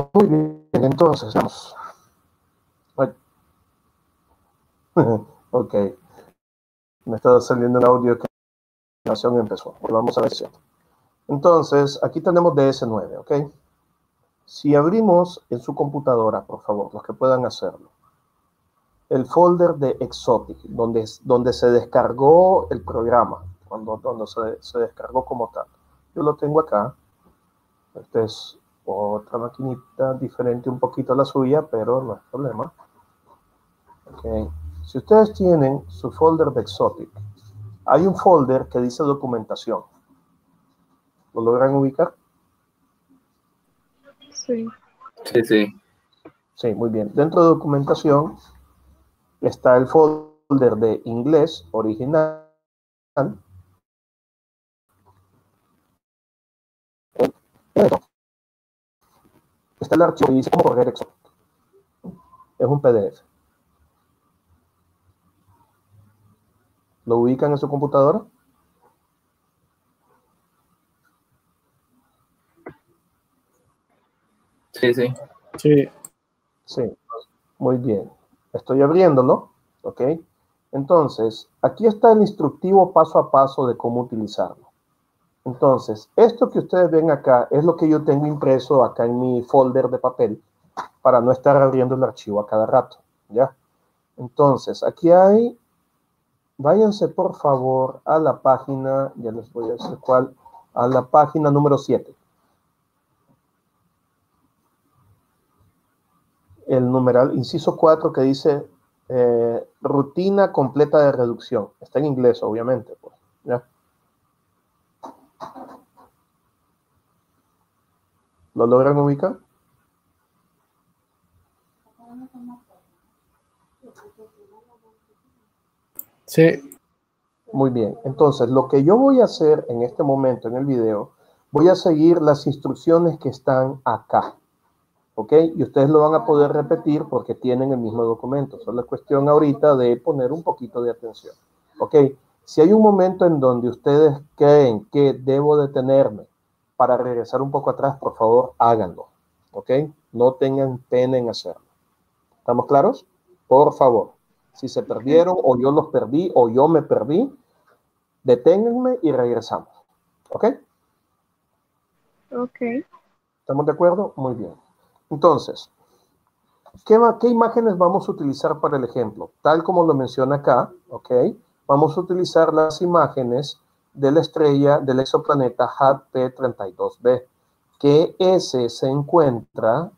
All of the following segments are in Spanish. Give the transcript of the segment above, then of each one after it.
Muy bien, entonces, vamos. Ok, me está saliendo un audio que la grabación empezó. Vamos a ver si. Entonces, aquí tenemos DS9, ¿ok? Si abrimos en su computadora, por favor, los que puedan hacerlo, el folder de Exotic, donde se descargó el programa, donde se descargó como tal. Yo lo tengo acá. Esta es otra maquinita diferente un poquito a la suya, pero no hay problema. Okay. Si ustedes tienen su folder de Exotic, hay un folder que dice documentación. ¿Lo logran ubicar? Sí. Sí, sí. Sí, muy bien. Dentro de documentación está el folder de inglés original. Está el archivo que dice cómo correr Exotic. Es un PDF. ¿Lo ubican en su computadora? Sí, sí. Sí. Sí, muy bien. Estoy abriéndolo, ¿ok? Entonces, aquí está el instructivo paso a paso de cómo utilizarlo. Entonces, esto que ustedes ven acá es lo que yo tengo impreso acá en mi folder de papel para no estar abriendo el archivo a cada rato, ¿ya? Entonces, aquí hay, váyanse por favor a la página, ya les voy a decir cuál, a la página número 7. El numeral, inciso 4 que dice rutina completa de reducción. Está en inglés, obviamente, pues, ¿ya? ¿Lo logran ubicar? Sí. Muy bien. Entonces, lo que yo voy a hacer en este momento en el video, voy a seguir las instrucciones que están acá. ¿Ok? Y ustedes lo van a poder repetir porque tienen el mismo documento. Solo es cuestión ahorita de poner un poquito de atención. ¿Ok? Si hay un momento en donde ustedes creen que debo detenerme para regresar un poco atrás, por favor, háganlo. ¿Ok? No tengan pena en hacerlo. ¿Estamos claros? Por favor. Si se perdieron o yo los perdí o yo me perdí, deténganme y regresamos. ¿Ok? Ok. ¿Estamos de acuerdo? Muy bien. Entonces, ¿qué imágenes vamos a utilizar para el ejemplo? Tal como lo menciona acá, ¿ok? Vamos a utilizar las imágenes de la estrella del exoplaneta HAT-P32b, que ese se encuentra,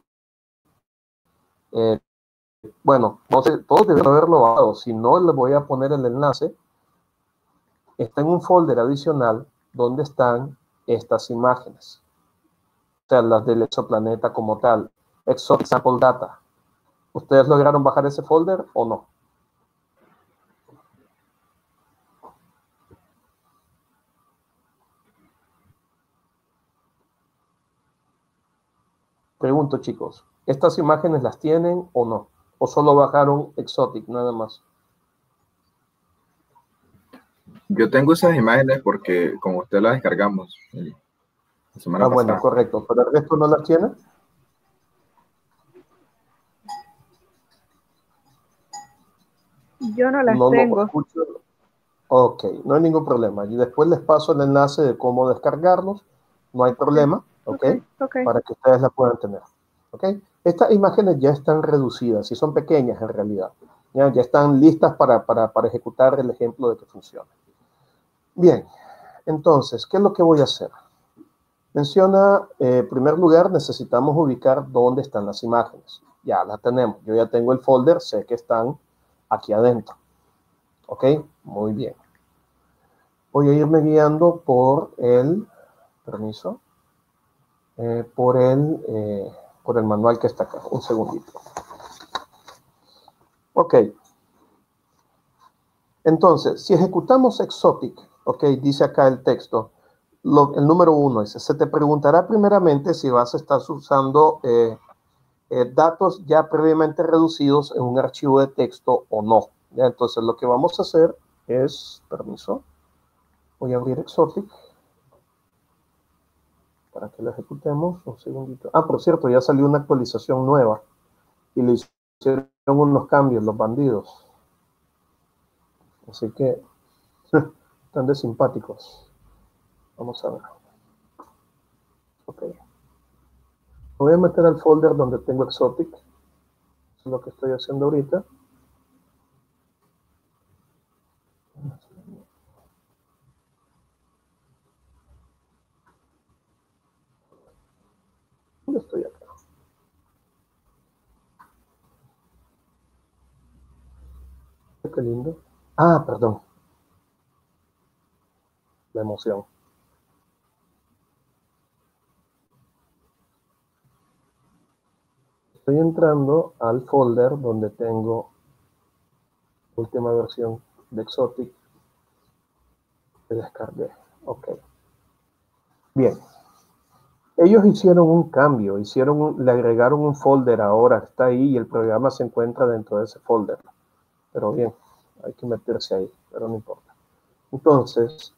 bueno, no sé, todos deben haberlo bajado, si no les voy a poner el enlace, está en un folder adicional donde están estas imágenes, o sea, las del exoplaneta como tal, Exotic Sample Data. ¿Ustedes lograron bajar ese folder o no? Pregunto, chicos, ¿estas imágenes las tienen o no? ¿O solo bajaron Exotic nada más? Yo tengo esas imágenes porque como usted las descargamos la semana Bueno, pasada. correcto. ¿Pero el resto no las tiene? Yo no las No lo tengo. escucho. Ok, no hay ningún problema. Y después les paso el enlace de cómo descargarlos. No hay problema, ¿ok? Ok. Para que ustedes la puedan tener. ¿Ok? Estas imágenes ya están reducidas y son pequeñas en realidad. Ya están listas para ejecutar el ejemplo de que funciona. Bien, entonces, ¿qué es lo que voy a hacer? Menciona, en primer lugar, necesitamos ubicar dónde están las imágenes. Ya las tenemos. Yo ya tengo el folder, sé que están aquí adentro. ¿Ok? Muy bien. Voy a irme guiando por el, permiso, por el manual que está acá. Un segundito. Ok. Entonces, si ejecutamos Exotic, ok, dice acá el texto, el número 1 es, se te preguntará primeramente si vas a estar usando datos ya previamente reducidos en un archivo de texto o no. ¿Ya? Entonces, lo que vamos a hacer es, permiso, voy a abrir Exotic. para que lo ejecutemos. Un segundito. Ah, por cierto, ya salió una actualización nueva y le hicieron unos cambios los bandidos. Así que están de simpáticos. Vamos a ver. Ok. Me voy a meter al folder donde tengo Exotic. Eso es lo que estoy haciendo ahorita. ¿Dónde estoy acá? Qué lindo. Ah, perdón. La emoción. Estoy entrando al folder donde tengo última versión de Exotic que descargué. Ok. Bien. Ellos hicieron un cambio, le agregaron un folder ahora, está ahí y el programa se encuentra dentro de ese folder. Pero bien, hay que meterse ahí, pero no importa. Entonces,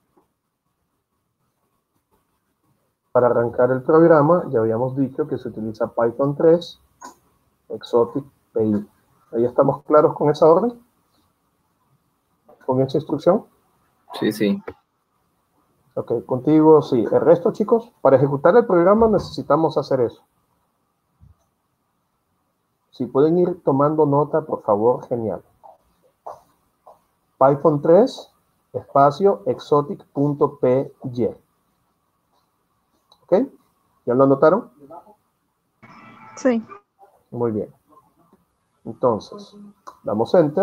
para arrancar el programa, ya habíamos dicho que se utiliza Python 3, Exotic PI. ¿Ahí estamos claros con esa orden? ¿Con esa instrucción? Sí, sí. Ok, contigo sí. El resto, chicos, para ejecutar el programa necesitamos hacer eso. Si pueden ir tomando nota, por favor, genial. Python 3, espacio, exotic.py. ¿Ok? ¿Ya lo anotaron? Sí. Muy bien. Entonces, damos Enter.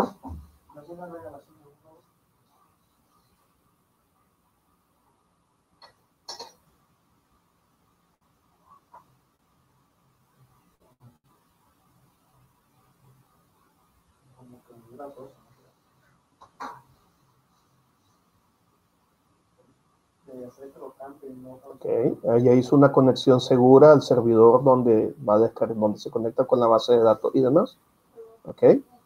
Ok, ya hizo una conexión segura al servidor donde va a descargar, donde se conecta con la base de datos y demás. Ok.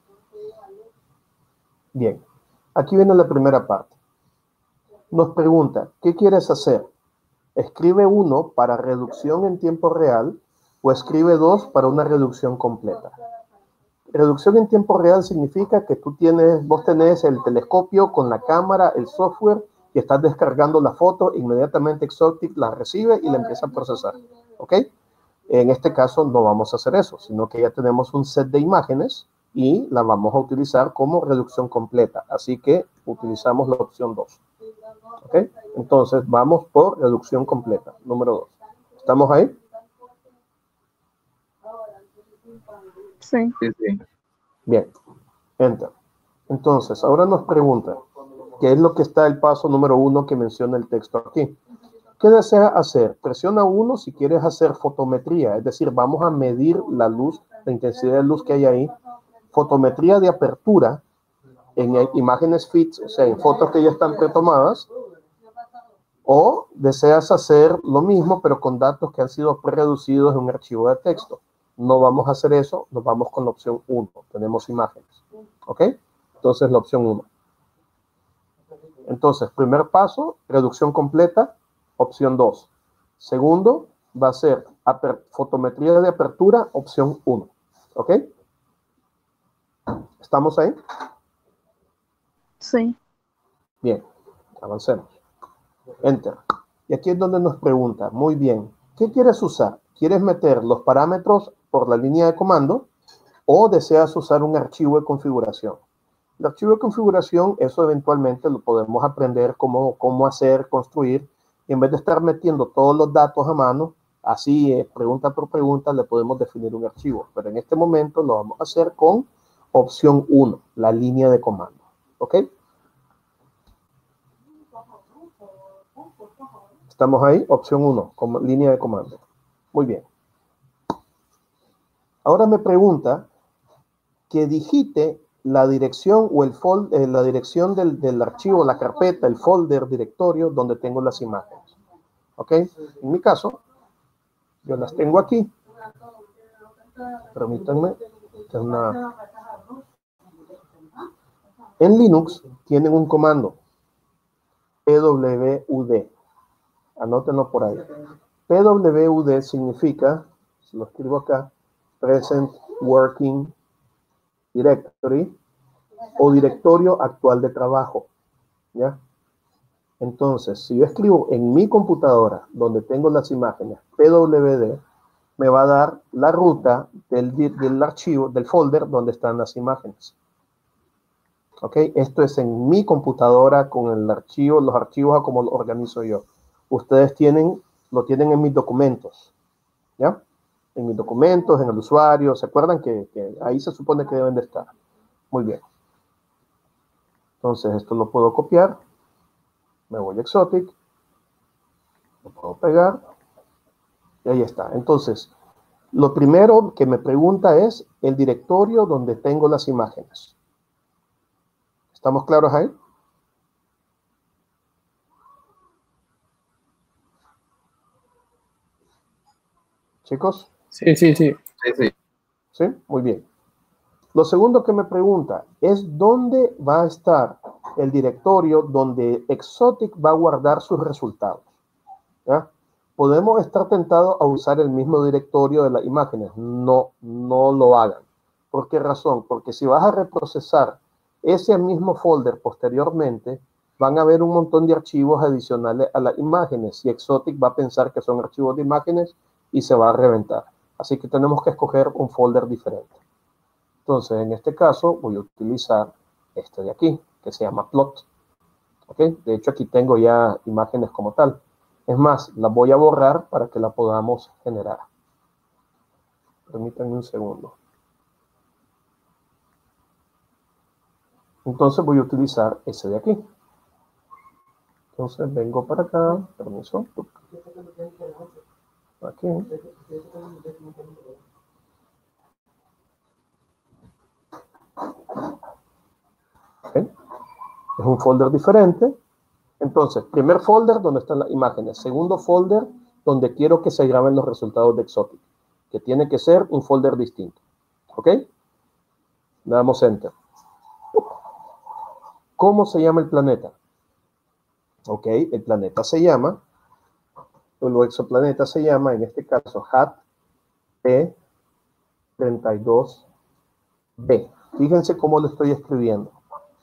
Bien. Aquí viene la primera parte. Nos pregunta, ¿qué quieres hacer? ¿Escribe 1 para reducción en tiempo real o escribe 2 para una reducción completa? Reducción en tiempo real significa que vos tenés el telescopio con la cámara, el software, y estás descargando la foto, inmediatamente Exotic la recibe y la empieza a procesar. ¿Ok? En este caso no vamos a hacer eso, sino que ya tenemos un set de imágenes y la vamos a utilizar como reducción completa. Así que utilizamos la opción 2. ¿Ok? Entonces vamos por reducción completa, número 2. ¿Estamos ahí? Sí. Sí, sí. Bien. Enter. Entonces, ahora nos pregunta, ¿qué es lo que está el paso número 1 que menciona el texto aquí? ¿Qué desea hacer? Presiona 1 si quieres hacer fotometría, es decir, vamos a medir la luz, la intensidad de luz que hay ahí. Fotometría de apertura en imágenes fits, o sea, en fotos que ya están pretomadas. O deseas hacer lo mismo, pero con datos que han sido pre-reducidos en un archivo de texto. No vamos a hacer eso, nos vamos con la opción 1. Tenemos imágenes. ¿Ok? Entonces, la opción 1. Entonces, primer paso, reducción completa, opción 2. Segundo, va a ser fotometría de apertura, opción 1. ¿Ok? ¿Estamos ahí? Sí. Bien, avancemos. Enter. Y aquí es donde nos pregunta, muy bien, ¿qué quieres usar? ¿Quieres meter los parámetros por la línea de comando o deseas usar un archivo de configuración? El archivo de configuración, eso eventualmente lo podemos aprender cómo hacer, construir, y en vez de estar metiendo todos los datos a mano, así pregunta por pregunta le podemos definir un archivo, pero en este momento lo vamos a hacer con opción 1, la línea de comando. ¿Ok? Estamos ahí, opción 1, línea de comando. Muy bien. Ahora me pregunta que digite la dirección o la dirección del archivo, la carpeta, el folder, directorio donde tengo las imágenes. ¿Ok? En mi caso, yo las tengo aquí. Permítanme. En Linux tienen un comando, pwd. Anótenlo por ahí. PWD significa, si lo escribo acá, Present Working Directory o directorio actual de trabajo, ¿ya? Entonces, si yo escribo en mi computadora, donde tengo las imágenes, PWD, me va a dar la ruta del archivo, del folder donde están las imágenes. ¿Ok? Esto es en mi computadora con el archivo, los archivos como los organizo yo. Ustedes lo tienen en mis documentos, ¿ya? En mis documentos, en el usuario. ¿Se acuerdan que ahí se supone que deben de estar? Muy bien. Entonces, esto lo puedo copiar. Me voy a Exotic. Lo puedo pegar. Y ahí está. Entonces, lo primero que me pregunta es el directorio donde tengo las imágenes. ¿Estamos claros ahí? Chicos. Sí, sí, sí. Sí, sí. ¿Sí? Muy bien. Lo segundo que me pregunta es dónde va a estar el directorio donde Exotic va a guardar sus resultados. ¿Ya? Podemos estar tentados a usar el mismo directorio de las imágenes. No, no lo hagan. ¿Por qué razón? Porque si vas a reprocesar ese mismo folder posteriormente, van a haber un montón de archivos adicionales a las imágenes y Exotic va a pensar que son archivos de imágenes y se va a reventar. Así que tenemos que escoger un folder diferente. Entonces, en este caso, voy a utilizar este de aquí, que se llama plot. ¿Ok? De hecho, aquí tengo ya imágenes como tal. Es más, las voy a borrar para que la podamos generar. Permítanme un segundo. Entonces voy a utilizar ese de aquí. Entonces vengo para acá, permiso. Aquí. ¿Okay? Es un folder diferente. Entonces, primer folder donde están las imágenes. Segundo folder donde quiero que se graben los resultados de Exotic. Que tiene que ser un folder distinto. ¿Ok? Le damos Enter. ¿Cómo se llama el planeta? Ok, el planeta se llama, o el exoplaneta se llama, en este caso, HAT P32b. Fíjense cómo lo estoy escribiendo.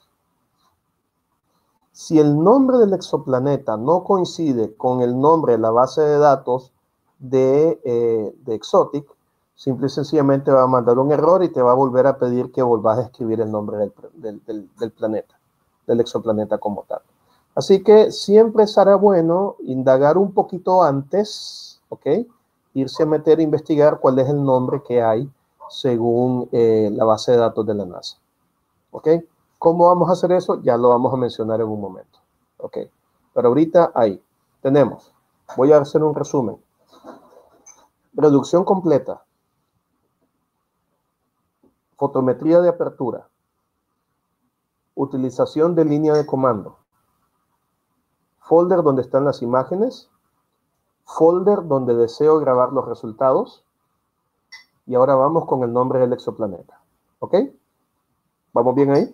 Si el nombre del exoplaneta no coincide con el nombre de la base de datos de Exotic, simple y sencillamente va a mandar un error y te va a volver a pedir que volvas a escribir el nombre del planeta, del exoplaneta como tal. Así que siempre será bueno indagar un poquito antes, ¿ok? Irse a meter a investigar cuál es el nombre que hay según la base de datos de la NASA, ¿ok? ¿Cómo vamos a hacer eso? Ya lo vamos a mencionar en un momento, ¿ok? Pero ahorita ahí tenemos, voy a hacer un resumen. Reducción completa, fotometría de apertura, utilización de línea de comando, folder donde están las imágenes, folder donde deseo grabar los resultados, y ahora vamos con el nombre del exoplaneta. ¿Ok? ¿Vamos bien ahí?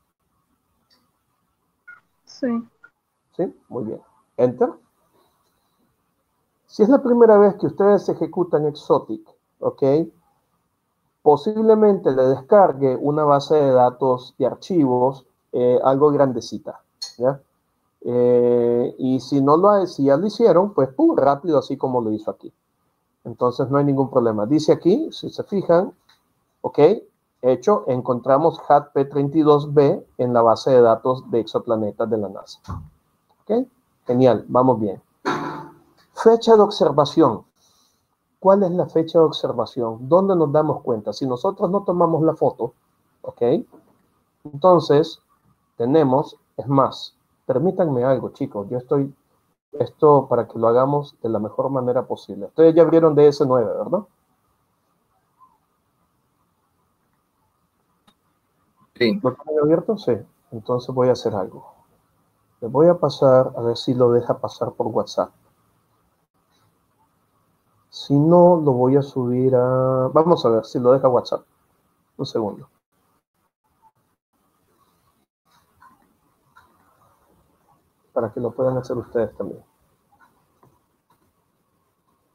Sí. ¿Sí? Muy bien. Enter. Si es la primera vez que ustedes ejecutan Exotic, ¿ok? Posiblemente le descargue una base de datos y archivos algo grandecita, ¿ya? Y si no si ya lo hicieron, pues pum, rápido, así como lo hizo aquí. Entonces no hay ningún problema. Dice aquí, si se fijan, ok, hecho, encontramos HAT P32b en la base de datos de exoplanetas de la NASA. Ok, genial, vamos bien. Fecha de observación. ¿Cuál es la fecha de observación? ¿Dónde nos damos cuenta? Si nosotros no tomamos la foto, ok, entonces tenemos, es más, permítanme algo, chicos, yo estoy, esto para que lo hagamos de la mejor manera posible. Ustedes ya abrieron DS9, ¿verdad? Sí. ¿Lo tienen abierto? Sí. Entonces voy a hacer algo. Les voy a pasar, a ver si lo deja pasar por WhatsApp. Si no, lo voy a subir a... Vamos a ver si lo deja WhatsApp. Un segundo. Para que lo puedan hacer ustedes también.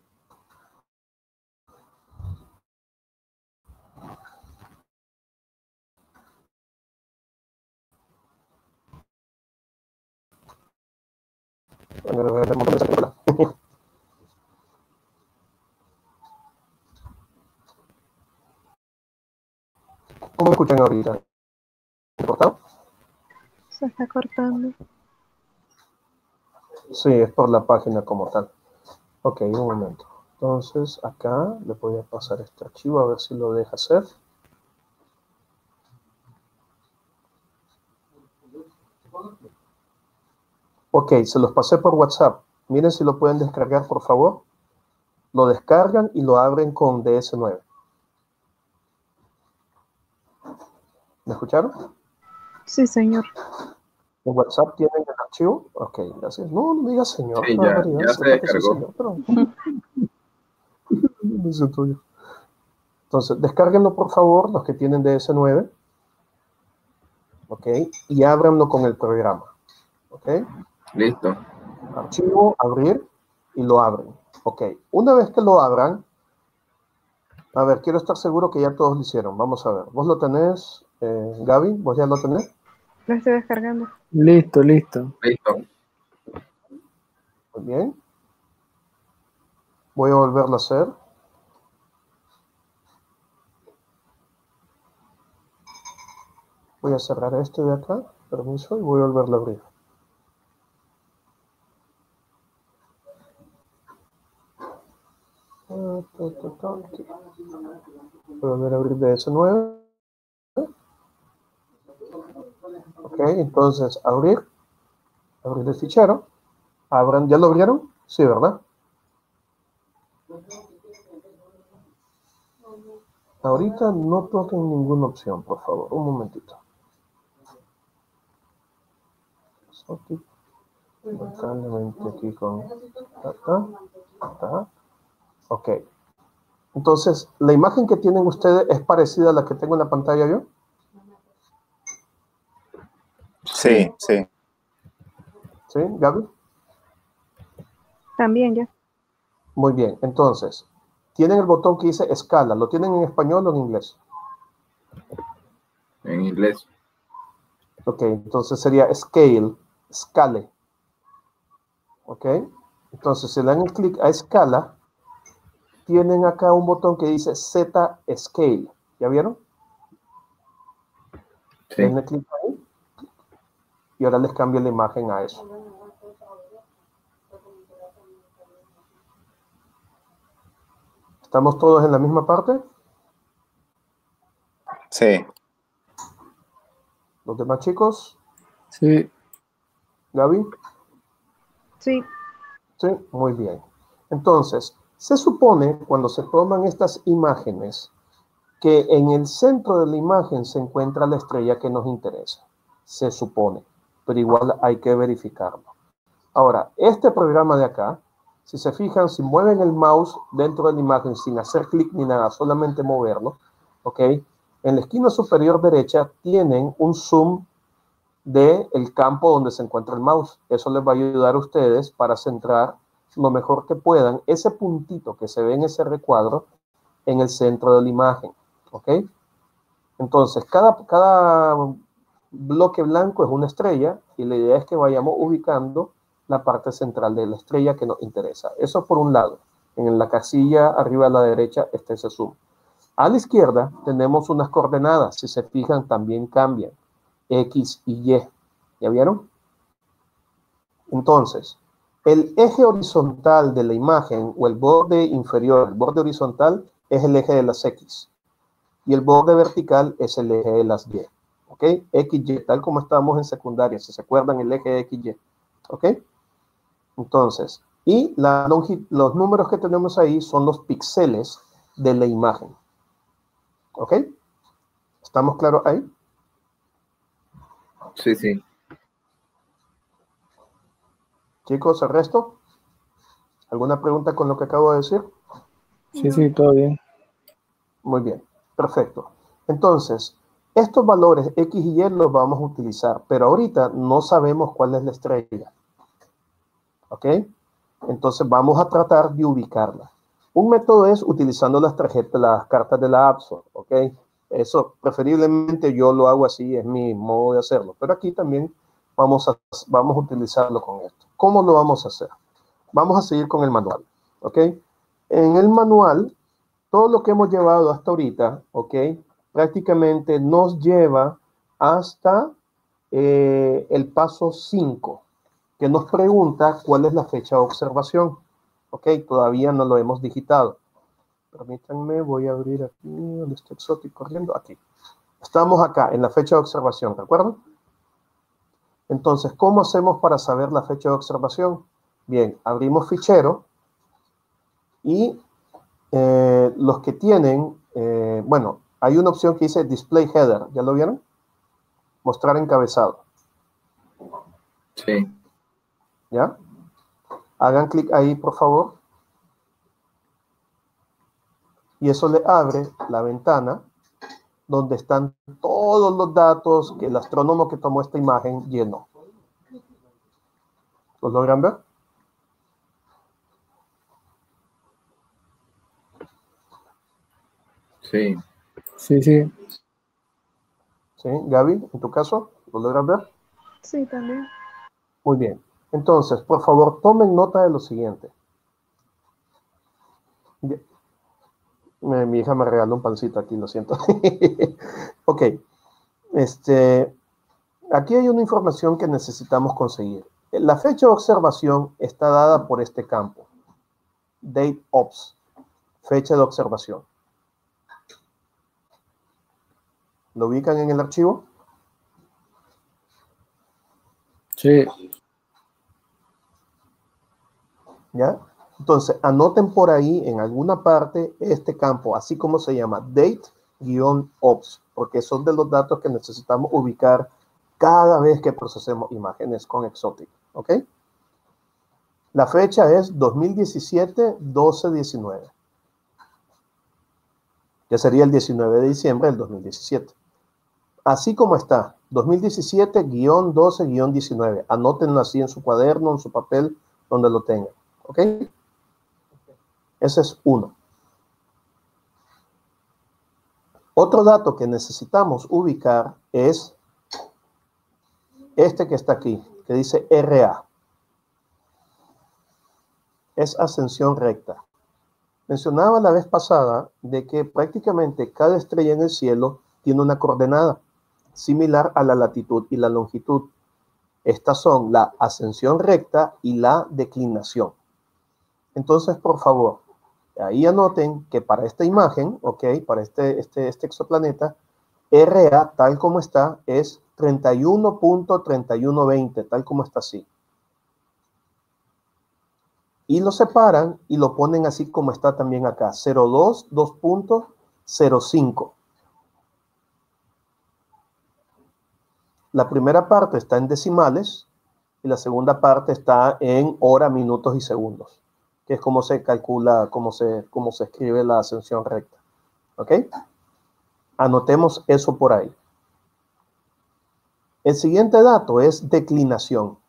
¿Cómo me escuchan ahorita? ¿Cortado? Se está cortando. Sí, es por la página como tal. Ok, un momento. Entonces, acá le voy a pasar este archivo a ver si lo deja hacer. Ok, se los pasé por WhatsApp. Miren si lo pueden descargar, por favor. Lo descargan y lo abren con DS9. ¿Me escucharon? Sí, señor. ¿En WhatsApp tienen el archivo? Ok, gracias. No, no me digas señor, Sí, qué barbaridad. ya se Sepa que soy descargó. señor, pero... no es tuyo. Entonces, descárguenlo, por favor, los que tienen DS9. Ok, y ábranlo con el programa. Ok. Listo. Archivo, abrir, y lo abren. Ok, una vez que lo abran, a ver, quiero estar seguro que ya todos lo hicieron. Vamos a ver. ¿Vos lo tenés, Gaby? ¿Vos ya lo tenés? Lo estoy descargando. Listo, listo. Listo. Muy bien. Voy a volverlo a hacer. Voy a cerrar este de acá, permiso, y voy a volverlo a abrir. Voy a volver a abrir DS9. Ok, entonces abrir el fichero. Abran, ¿ya lo abrieron? Sí, ¿verdad? Ahorita no toquen ninguna opción, por favor. Un momentito. Lamentablemente aquí con... Ok. Entonces, ¿la imagen que tienen ustedes es parecida a la que tengo en la pantalla yo? Sí, sí. ¿Sí, Gaby? También ya. Muy bien. Entonces, tienen el botón que dice escala. ¿Lo tienen en español o en inglés? En inglés. Ok, entonces sería scale, scale. Ok, entonces si le dan clic a escala, tienen acá un botón que dice Z Scale. ¿Ya vieron? Sí. Denle clic ahí y ahora les cambio la imagen a eso. ¿Estamos todos en la misma parte? Sí. ¿Los demás chicos? Sí, ¿Gaby? Sí. Sí, muy bien. Entonces, se supone cuando se toman estas imágenes que en el centro de la imagen se encuentra la estrella que nos interesa. Se supone, pero igual hay que verificarlo. Ahora, este programa de acá, si se fijan, si mueven el mouse dentro de la imagen sin hacer clic ni nada, solamente moverlo, ¿ok? En la esquina superior derecha tienen un zoom del campo donde se encuentra el mouse. Eso les va a ayudar a ustedes para centrar lo mejor que puedan ese puntito que se ve en ese recuadro en el centro de la imagen, ¿ok? Entonces, cada bloque blanco es una estrella y la idea es que vayamos ubicando la parte central de la estrella que nos interesa. Eso por un lado. En la casilla arriba a la derecha está ese zoom. A la izquierda tenemos unas coordenadas. Si se fijan, también cambian. X y Y. ¿Ya vieron? Entonces, el eje horizontal de la imagen o el borde inferior, el borde horizontal es el eje de las X. Y el borde vertical es el eje de las Y. ¿Ok? XY, tal como estábamos en secundaria, si se acuerdan, el eje XY. ¿Ok? Entonces, y los números que tenemos ahí son los píxeles de la imagen. ¿Ok? ¿Estamos claros ahí? Sí, sí. Chicos, ¿el resto? ¿Alguna pregunta con lo que acabo de decir? sí, sí, todo bien. Muy bien, perfecto. Entonces, estos valores X y Y los vamos a utilizar, pero ahorita no sabemos cuál es la estrella. ¿Ok? Entonces vamos a tratar de ubicarla. Un método es utilizando las cartas de la App Store, ¿ok? Eso preferiblemente yo lo hago así, es mi modo de hacerlo, pero aquí también vamos a utilizarlo con esto. ¿cómo lo vamos a hacer? Vamos a seguir con el manual, ¿ok? En el manual, todo lo que hemos llevado hasta ahorita, ¿ok? Prácticamente nos lleva hasta el paso 5, que nos pregunta cuál es la fecha de observación, ¿ok? Todavía no lo hemos digitado. Permítanme, voy a abrir aquí, donde está Exotic corriendo, aquí. Estamos acá, en la fecha de observación, ¿de acuerdo? Entonces, ¿cómo hacemos para saber la fecha de observación? Bien, abrimos fichero y los que tienen, bueno, hay una opción que dice Display Header, ¿ya lo vieron? Mostrar encabezado. Sí. ¿Ya? Hagan clic ahí, por favor. Y eso le abre la ventana donde están todos los datos que el astrónomo que tomó esta imagen llenó. ¿Los logran ver? Sí. Sí, sí. ¿Sí? Gaby, en tu caso, ¿lo logran ver? Sí, también. Muy bien. Entonces, por favor, tomen nota de lo siguiente. Mi hija me regaló un pancito aquí, lo siento. Ok. Aquí hay una información que necesitamos conseguir. La fecha de observación está dada por este campo. Date Ops. Fecha de observación. ¿Lo ubican en el archivo? Sí. ¿Ya? Entonces, anoten por ahí en alguna parte este campo, así como se llama, Date-Ops, porque son de los datos que necesitamos ubicar cada vez que procesemos imágenes con Exotic, ¿ok? La fecha es 2017-12-19. Ya sería el 19 de diciembre del 2017. Así como está, 2017-12-19. Anótenlo así en su cuaderno, en su papel, donde lo tengan, ¿ok? Ese es uno. Otro dato que necesitamos ubicar es este que está aquí, que dice RA. Es ascensión recta. Mencionaba la vez pasada de que prácticamente cada estrella en el cielo tiene una coordenada similar a la latitud y la longitud. Estas son la ascensión recta y la declinación. Entonces, por favor, ahí anoten que para esta imagen, ok, para este exoplaneta, RA, tal como está, es 31.3120, tal como está así. Y lo separan y lo ponen así como está también acá, 0.2.05. La primera parte está en decimales y la segunda parte está en hora, minutos y segundos, que es como se calcula, cómo se escribe la ascensión recta. ¿Ok? Anotemos eso por ahí. El siguiente dato es declinación.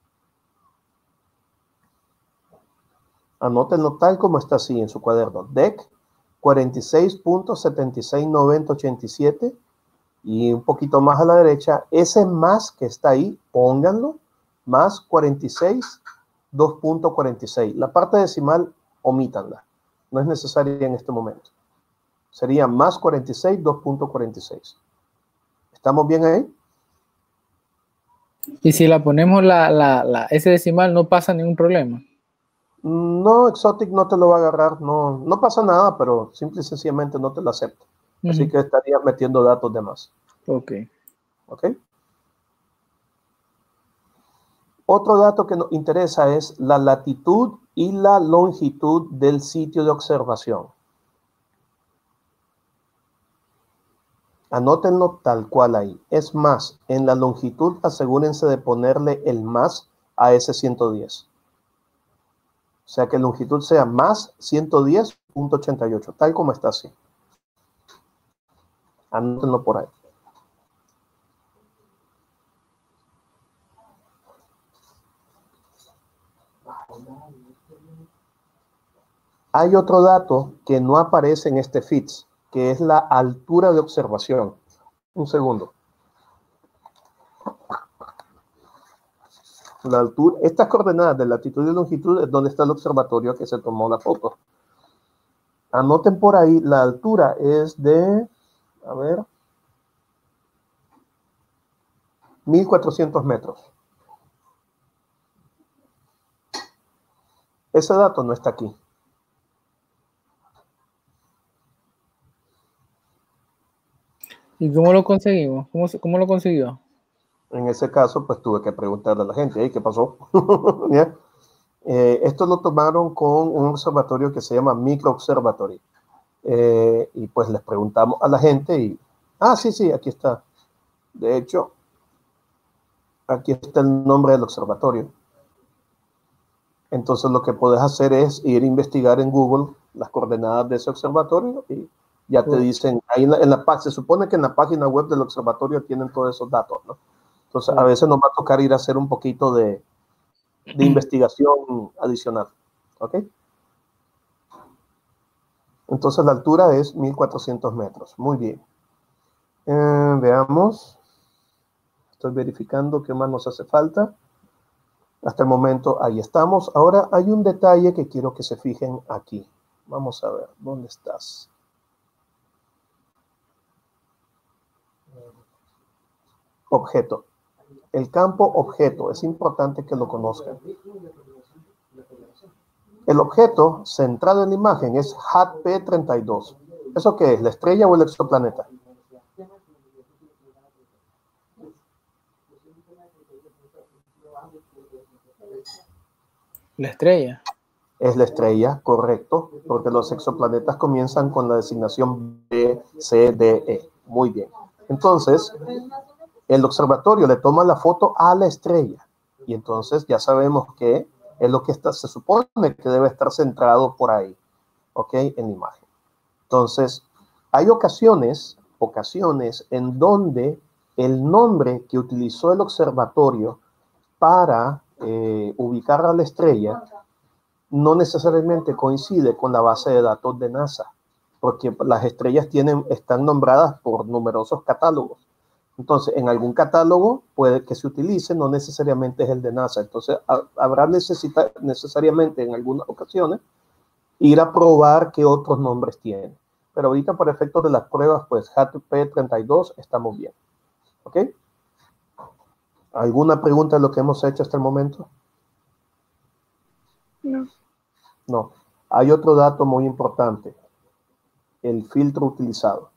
Anótenlo tal como está así en su cuaderno. DEC 46.769087 y un poquito más a la derecha, ese más que está ahí, pónganlo, más 46, 2.46. La parte decimal, omítanla. No es necesaria en este momento. Sería más 46, 2.46. ¿Estamos bien ahí? Y si la ponemos ese decimal, no pasa ningún problema. No, Exotic no te lo va a agarrar. No pasa nada, pero simple y sencillamente no te lo acepta. Así que estarías metiendo datos de más. Ok. ¿Ok? Otro dato que nos interesa es la latitud y la longitud del sitio de observación. Anótenlo tal cual ahí. Es más, en la longitud asegúrense de ponerle el más a ese 110. O sea que longitud sea más 110.88, tal como está así. Anótenlo por ahí. Hay otro dato que no aparece en este FITS, que es la altura de observación. Un segundo. La altura, estas coordenadas de latitud y longitud es donde está el observatorio que se tomó la foto. Anoten por ahí, la altura es de, a ver, 1400 metros. Ese dato no está aquí. ¿Y cómo lo conseguimos? ¿Cómo lo consiguió? En ese caso, pues tuve que preguntarle a la gente, ¿qué pasó? ¿Ya? Esto lo tomaron con un observatorio que se llama Micro Observatory. Y pues les preguntamos a la gente y... Ah, sí, aquí está. De hecho, aquí está el nombre del observatorio. Entonces lo que puedes hacer es ir a investigar en Google las coordenadas de ese observatorio y ya te dicen, ahí se supone que en la página web del observatorio tienen todos esos datos, ¿no? Entonces a veces nos va a tocar ir a hacer un poquito de investigación adicional, ¿ok? Entonces la altura es 1400 metros, muy bien. Veamos, estoy verificando qué más nos hace falta. Hasta el momento ahí estamos. Ahora hay un detalle que quiero que se fijen aquí. Vamos a ver, ¿dónde estás? Objeto. El campo objeto, es importante que lo conozcan. El objeto centrado en la imagen es HAT-P32. ¿Eso qué es? ¿La estrella o el exoplaneta? La estrella. Es la estrella, correcto, porque los exoplanetas comienzan con la designación B, C, D, E. Muy bien. Entonces, el observatorio le toma la foto a la estrella y entonces ya sabemos que es lo que se supone que debe estar centrado por ahí, ¿ok? En la imagen. Entonces, hay ocasiones en donde el nombre que utilizó el observatorio para ubicar a la estrella no necesariamente coincide con la base de datos de NASA, porque las estrellas están nombradas por numerosos catálogos. Entonces, en algún catálogo puede que se utilice, no necesariamente es el de NASA. Entonces, habrá necesariamente en algunas ocasiones ir a probar qué otros nombres tiene. Pero ahorita, por efectos de las pruebas, pues HAT-P32 estamos bien. ¿Ok? ¿Alguna pregunta de lo que hemos hecho hasta el momento? No. No. Hay otro dato muy importante. El filtro utilizado.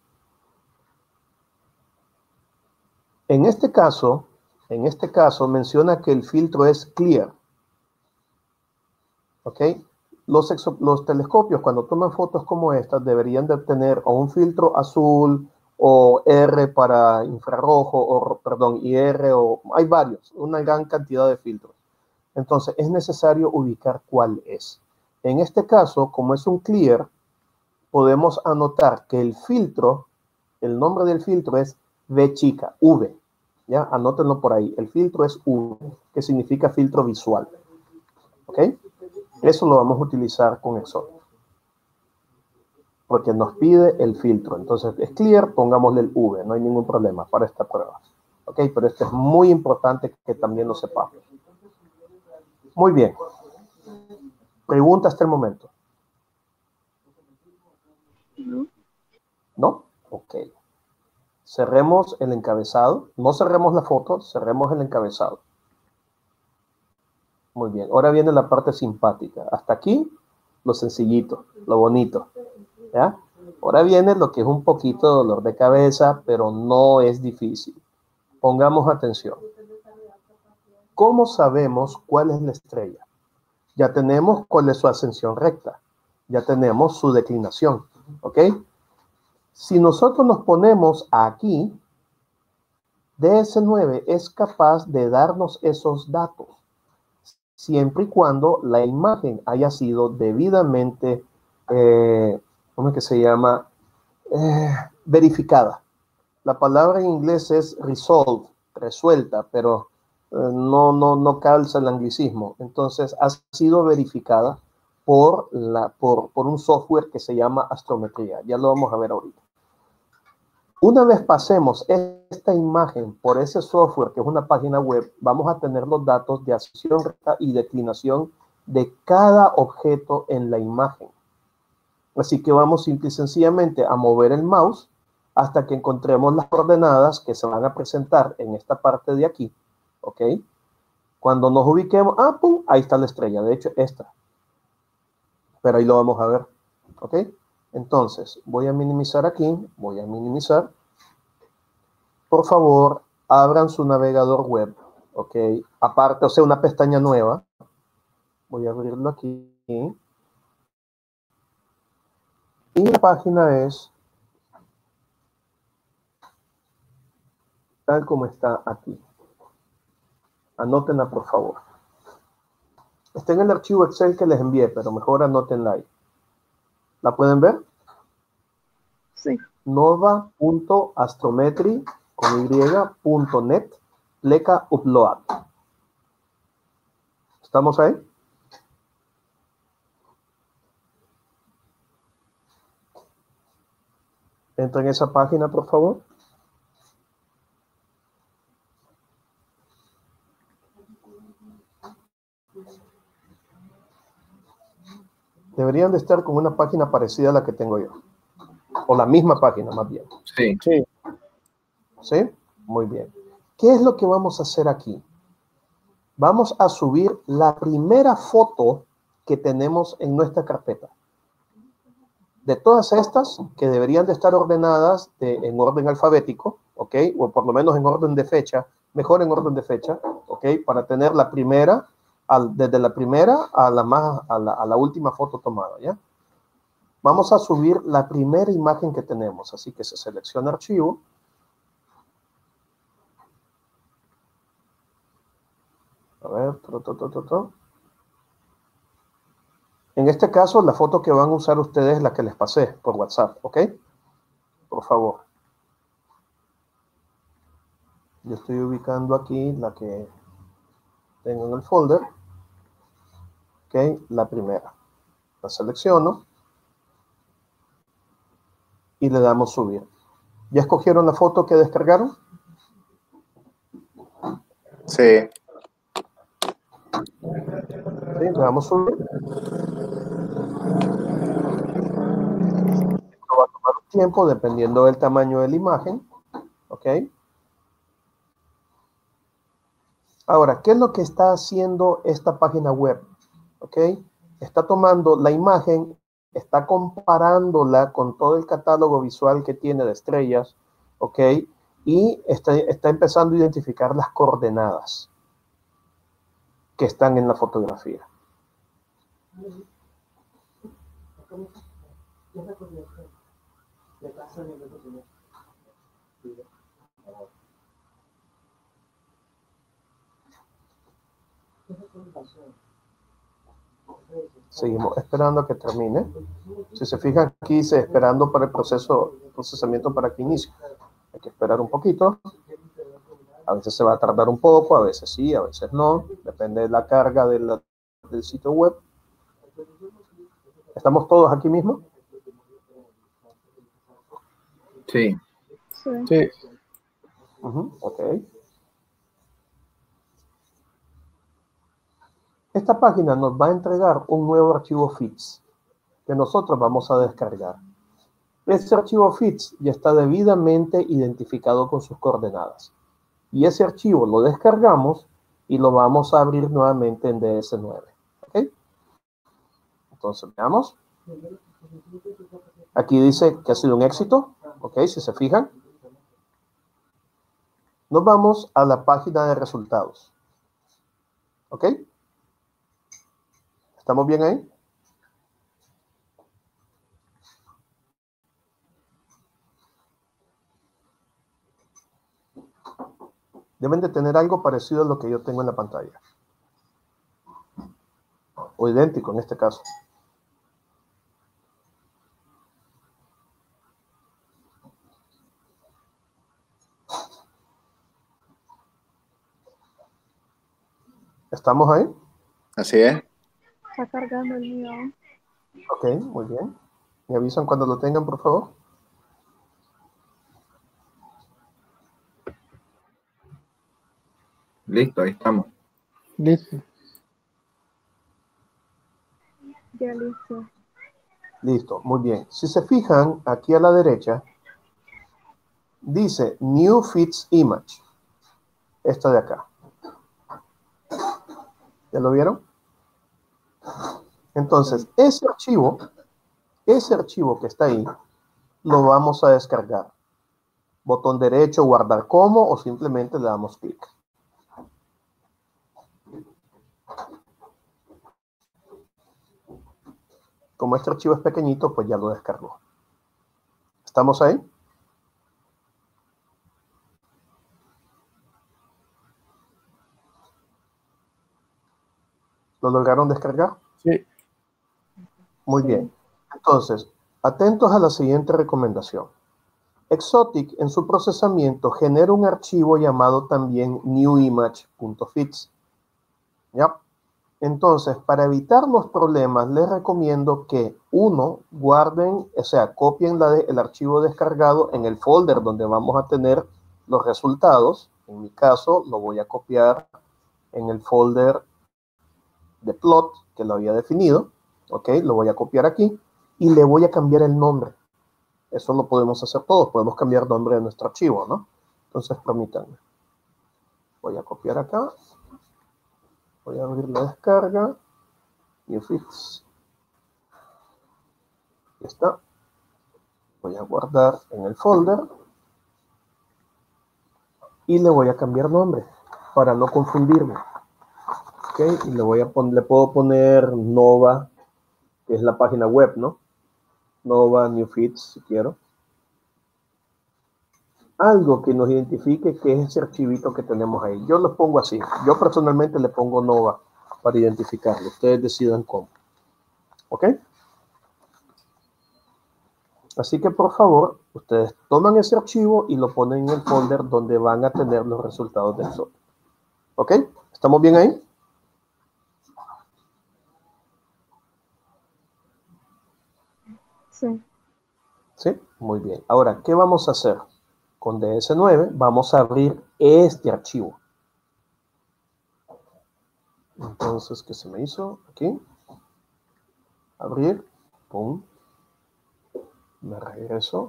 En este caso menciona que el filtro es clear. ¿Ok? Los telescopios, cuando toman fotos como estas, deberían de tener o un filtro azul o R para infrarrojo, y R, o hay varios, una gran cantidad de filtros. Entonces, es necesario ubicar cuál es. En este caso, como es un clear, podemos anotar que el filtro, el nombre del filtro es V chica, V. ¿Ya? Anótenlo por ahí. El filtro es V, que significa filtro visual. ¿Ok? Eso lo vamos a utilizar con eso. Porque nos pide el filtro. Entonces, es clear, pongámosle el V. No hay ningún problema para esta prueba. ¿Ok? Pero esto es muy importante que también lo sepamos. Muy bien. ¿Pregunta hasta el momento? No. ¿No? Ok. Cerremos el encabezado. No cerremos la foto, cerremos el encabezado. Muy bien. Ahora viene la parte simpática. Hasta aquí, lo sencillito, lo bonito. ¿Ya? Ahora viene lo que es un poquito de dolor de cabeza, pero no es difícil. Pongamos atención. ¿Cómo sabemos cuál es la estrella? Ya tenemos cuál es su ascensión recta. Ya tenemos su declinación. ¿Ok? Si nosotros nos ponemos aquí, DS9 es capaz de darnos esos datos, siempre y cuando la imagen haya sido debidamente, ¿cómo es que se llama? Verificada. La palabra en inglés es resolved, resuelta, pero no calza el anglicismo. Entonces, ha sido verificada por un software que se llama astrometría. Ya lo vamos a ver ahorita. Una vez pasemos esta imagen por ese software, que es una página web, vamos a tener los datos de ascensión recta y declinación de cada objeto en la imagen. Así que vamos simple y sencillamente a mover el mouse hasta que encontremos las coordenadas que se van a presentar en esta parte de aquí. ¿Ok? Cuando nos ubiquemos, ¡pum! Ahí está la estrella. De hecho, esta. Pero ahí lo vamos a ver. ¿Ok? Entonces, voy a minimizar aquí. Voy a minimizar. Por favor, abran su navegador web. ¿Ok? Aparte, o sea, una pestaña nueva. Voy a abrirlo aquí. Y la página es tal como está aquí. Anótenla, por favor. Está en el archivo Excel que les envié, pero mejor anótenla ahí. ¿La pueden ver? Sí. nova.astrometry.net pleca upload. ¿Estamos ahí? Entra en esa página, por favor. Deberían de estar con una página parecida a la que tengo yo. O la misma página, más bien. Sí. Sí. ¿Sí? Muy bien. ¿Qué es lo que vamos a hacer aquí? Vamos a subir la primera foto que tenemos en nuestra carpeta. De todas estas, que deberían de estar ordenadas en orden alfabético, ¿ok? O por lo menos en orden de fecha, mejor en orden de fecha, ¿ok? Para tener la primera, desde la primera a la última foto tomada, ¿ya? Vamos a subir la primera imagen que tenemos, así que se selecciona archivo. A ver, en este caso, la foto que van a usar ustedes es la que les pasé por WhatsApp, ¿ok? Por favor. Yo estoy ubicando aquí la que tengo en el folder. Ok, la primera. La selecciono. Y le damos subir. ¿Ya escogieron la foto que descargaron? Sí. Sí, le damos subir. Esto va a tomar un tiempo dependiendo del tamaño de la imagen. Ok. Ahora, ¿qué es lo que está haciendo esta página web? Ok. Está tomando la imagen, está comparándola con todo el catálogo visual que tiene de estrellas. Ok. Y está empezando a identificar las coordenadas que están en la fotografía. Seguimos esperando a que termine. Si se fijan aquí, dice esperando para el procesamiento para que inicie. Hay que esperar un poquito. A veces se va a tardar un poco, a veces sí, a veces no. Depende de la carga del sitio web. ¿Estamos todos aquí mismo? Sí. Sí. Sí. Ok. Esta página nos va a entregar un nuevo archivo FITS que nosotros vamos a descargar. Este archivo FITS ya está debidamente identificado con sus coordenadas. Y ese archivo lo descargamos y lo vamos a abrir nuevamente en DS9. ¿Ok? Entonces, veamos. Aquí dice que ha sido un éxito. ¿Ok? Si se fijan. Nos vamos a la página de resultados. ¿Ok? ¿Estamos bien ahí? Deben de tener algo parecido a lo que yo tengo en la pantalla. O idéntico en este caso. ¿Estamos ahí? Así es. Está cargando el mío. Ok, muy bien. Me avisan cuando lo tengan, por favor. Listo, ahí estamos. Listo. Ya listo. Listo, muy bien. Si se fijan, aquí a la derecha, dice New Fits Image. Esta de acá. ¿Ya lo vieron? Entonces, ese archivo que está ahí, lo vamos a descargar. Botón derecho, guardar como, o simplemente le damos clic. Como este archivo es pequeñito, pues ya lo descargó. ¿Estamos ahí? ¿Lo lograron descargar? Sí. Muy Sí. bien. Entonces, atentos a la siguiente recomendación. Exotic en su procesamiento genera un archivo llamado también newimage.fits. ¿Ya? Entonces, para evitar los problemas, les recomiendo que uno, guarden, o sea, copien el archivo descargado en el folder donde vamos a tener los resultados. En mi caso, lo voy a copiar en el folder de plot que lo había definido. Ok, lo voy a copiar aquí y le voy a cambiar el nombre. Eso lo podemos hacer todos, podemos cambiar nombre de nuestro archivo, ¿no? Entonces, permítanme. Voy a copiar acá. Voy a abrir la descarga. New Fits. Aquí está. Voy a guardar en el folder. Y le voy a cambiar nombre para no confundirme. Ok, y le puedo poner Nova, que es la página web, ¿no? Nova New Fits, si quiero. Algo que nos identifique que es ese archivito que tenemos ahí. Yo lo pongo así. Yo personalmente le pongo Nova para identificarlo. Ustedes decidan cómo. ¿Ok? Así que por favor, ustedes toman ese archivo y lo ponen en el folder donde van a tener los resultados del software. ¿Ok? ¿Estamos bien ahí? Sí. ¿Sí? Muy bien. Ahora, ¿qué vamos a hacer? Con DS9 vamos a abrir este archivo. Entonces, ¿qué se me hizo? Aquí. Abrir. Pum. Me regreso.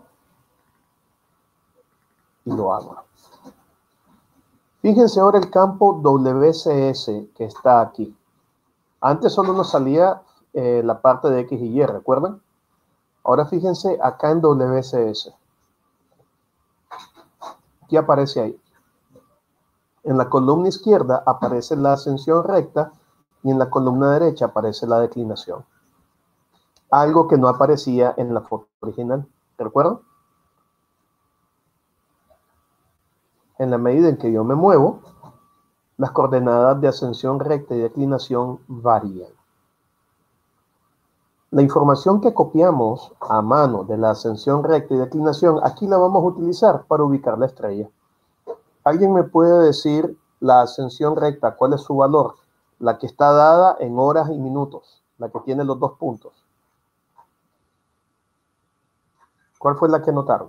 Y lo abro. Fíjense ahora el campo WCS que está aquí. Antes solo nos salía la parte de X y Y, ¿recuerdan? Ahora fíjense acá en WCS. ¿Qué aparece ahí? En la columna izquierda aparece la ascensión recta y en la columna derecha aparece la declinación. Algo que no aparecía en la foto original. ¿Recuerdan? En la medida en que yo me muevo, las coordenadas de ascensión recta y declinación varían. La información que copiamos a mano de la ascensión recta y declinación, aquí la vamos a utilizar para ubicar la estrella. ¿Alguien me puede decir la ascensión recta, cuál es su valor? La que está dada en horas y minutos, la que tiene los 2 puntos. ¿Cuál fue la que notaron?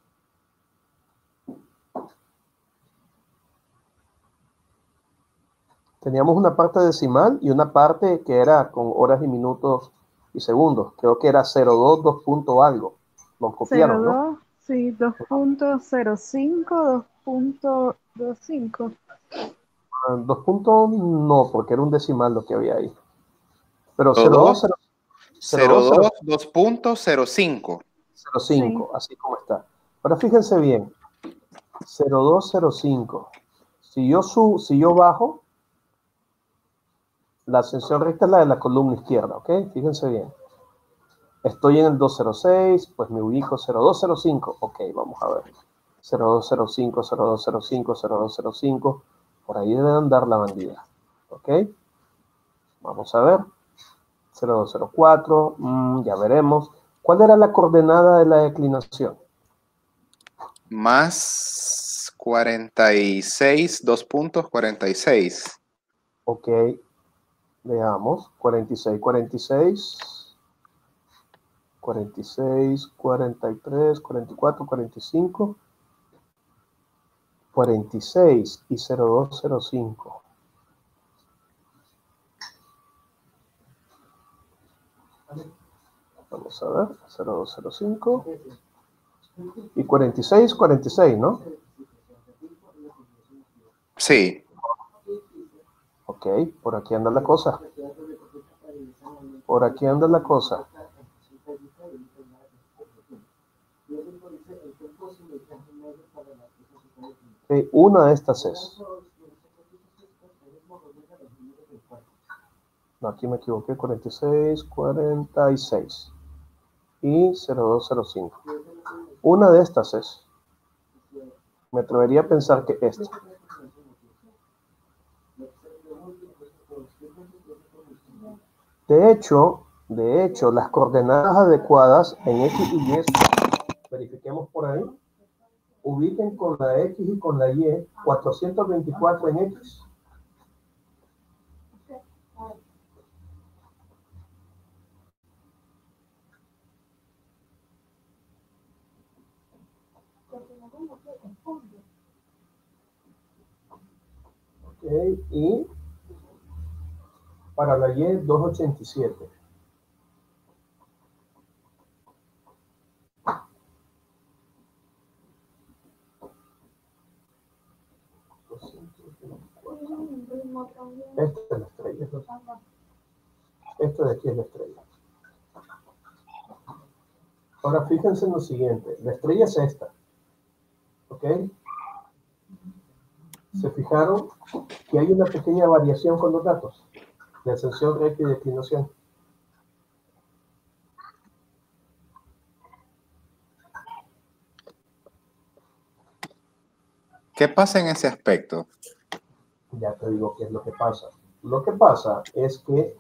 Teníamos una parte decimal y una parte que era con horas y minutos y segundos. Creo que era 0,2, 2 punto algo. Lo copiaron, ¿no? 02, sí, 2.05, 2.25. 2 puntos no, porque era un decimal lo que había ahí. Pero 02, 02, 02, 2.05. 05, así como está. Ahora fíjense bien, 0205. Si yo bajo, la ascensión recta es la de la columna izquierda, ¿ok? Fíjense bien. Estoy en el 206, pues me ubico 0205. Ok, vamos a ver. 0205, 0205, 0205. Por ahí debe andar la bandida. ¿Ok? Vamos a ver. 0204, ya veremos. ¿Cuál era la coordenada de la declinación? Más 46, 2.46. Ok, veamos. 46, 46. 46, 43, 44, 45. 46 y 0205. Vamos a ver, 0205 y 46, 46, ¿no? Sí. Ok, por aquí anda la cosa. Por aquí anda la cosa. Ok, una de estas es. No, aquí me equivoqué, 46, 46 y 0205. Una de estas es. Me atrevería a pensar que esta. De hecho, las coordenadas adecuadas en X y Y, verifiquemos por ahí, ubiquen con la X y con la Y 424 en X. Ok, y para la Y 287. Esta es la estrella. Esta de aquí es la estrella. Ahora fíjense en lo siguiente. La estrella es esta. ¿Ok? ¿Se fijaron que hay una pequeña variación con los datos de ascensión recta y declinación? ¿Qué pasa en ese aspecto? Ya te digo qué es lo que pasa. Lo que pasa es que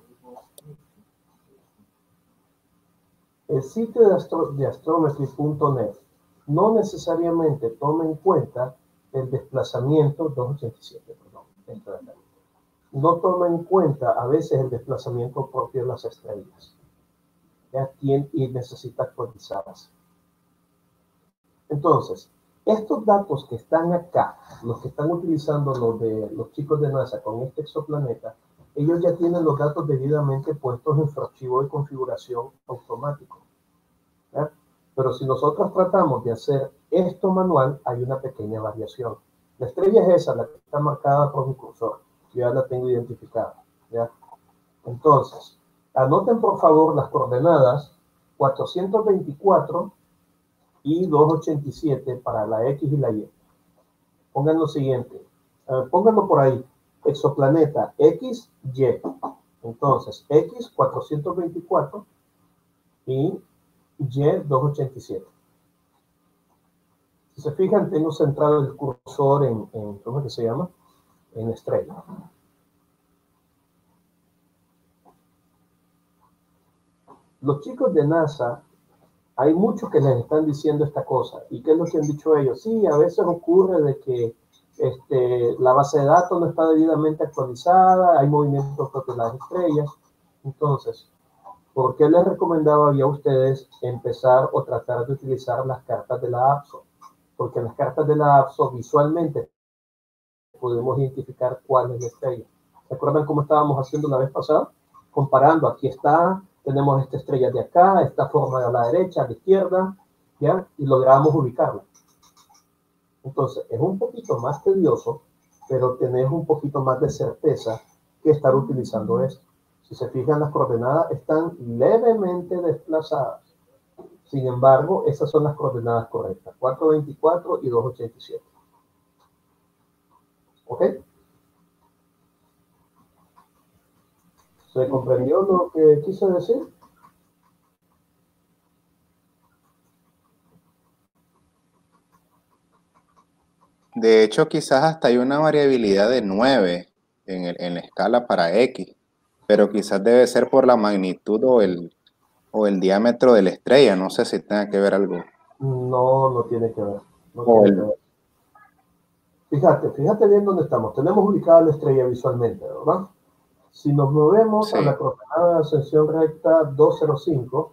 el sitio de astrometry.net no necesariamente toma en cuenta el desplazamiento 287, perdón, no toma en cuenta a veces el desplazamiento propio de las estrellas, ¿ya? Y necesita actualizarse. Entonces, estos datos que están acá, los que están utilizando los chicos de NASA con este exoplaneta, ellos ya tienen los datos debidamente puestos en su archivo de configuración automático, ¿ya? Pero si nosotros tratamos de hacer esto manual, hay una pequeña variación. La estrella es esa, la que está marcada por mi cursor. Yo ya la tengo identificada, ¿ya? Entonces, anoten por favor las coordenadas 424 y 287 para la X y la Y. Pongan lo siguiente, pónganlo por ahí, exoplaneta X, Y. Entonces, X 424 y Y 287. Si se fijan, tengo centrado el cursor en ¿cómo es que se llama? En estrella. Los chicos de NASA, hay muchos que les están diciendo esta cosa. ¿Y qué es lo que han dicho ellos? Sí, a veces ocurre de que la base de datos no está debidamente actualizada, hay movimientos de las estrellas. Entonces, ¿por qué les recomendaba yo a ustedes empezar o tratar de utilizar las cartas de la APSO? Porque en las cartas de la APSO visualmente podemos identificar cuál es la estrella. ¿Se acuerdan cómo estábamos haciendo la vez pasada? Comparando, aquí está, tenemos esta estrella de acá, esta forma a la derecha, a la izquierda, ¿ya? Y logramos ubicarla. Entonces, es un poquito más tedioso, pero tenés un poquito más de certeza que estar utilizando esto. Si se fijan, las coordenadas están levemente desplazadas. Sin embargo, esas son las coordenadas correctas, 424 y 287. ¿Ok? ¿Se comprendió lo que quise decir? De hecho, quizás hasta hay una variabilidad de 9 en la escala para X, pero quizás debe ser por la magnitud o el diámetro de la estrella. No sé si tenga que ver algo. No, no tiene que ver. No O tiene que ver. Fíjate bien dónde estamos. Tenemos ubicada la estrella visualmente, ¿verdad? Si nos movemos a la coordenada de ascensión recta 205,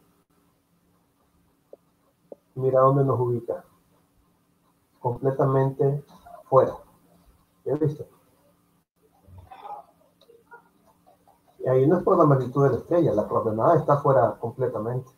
mira dónde nos ubica. Completamente fuera. ¿Ya viste? Y ahí no es por la magnitud de la estrella, la coordenada está fuera completamente.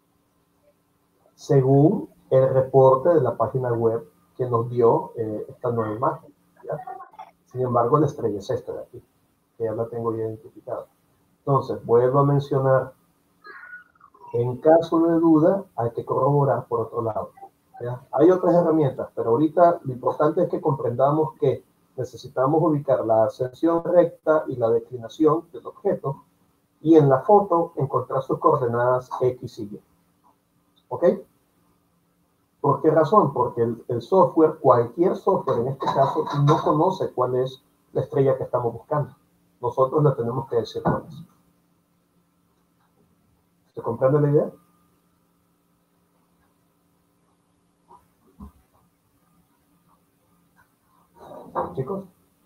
Según el reporte de la página web que nos dio esta nueva imagen. ¿Ya? Sin embargo, la estrella es esta de aquí, que ya la tengo identificada. Entonces, vuelvo a mencionar, en caso de duda, hay que corroborar por otro lado. ¿Ya? Hay otras herramientas, pero ahorita lo importante es que comprendamos que necesitamos ubicar la ascensión recta y la declinación del objeto, y en la foto encontrar sus coordenadas X y Y. ¿Ok? ¿Por qué razón? Porque el software, cualquier software en este caso, no conoce cuál es la estrella que estamos buscando. Nosotros le tenemos que decir cuál es. ¿Se comprende la idea? ¿Chicos?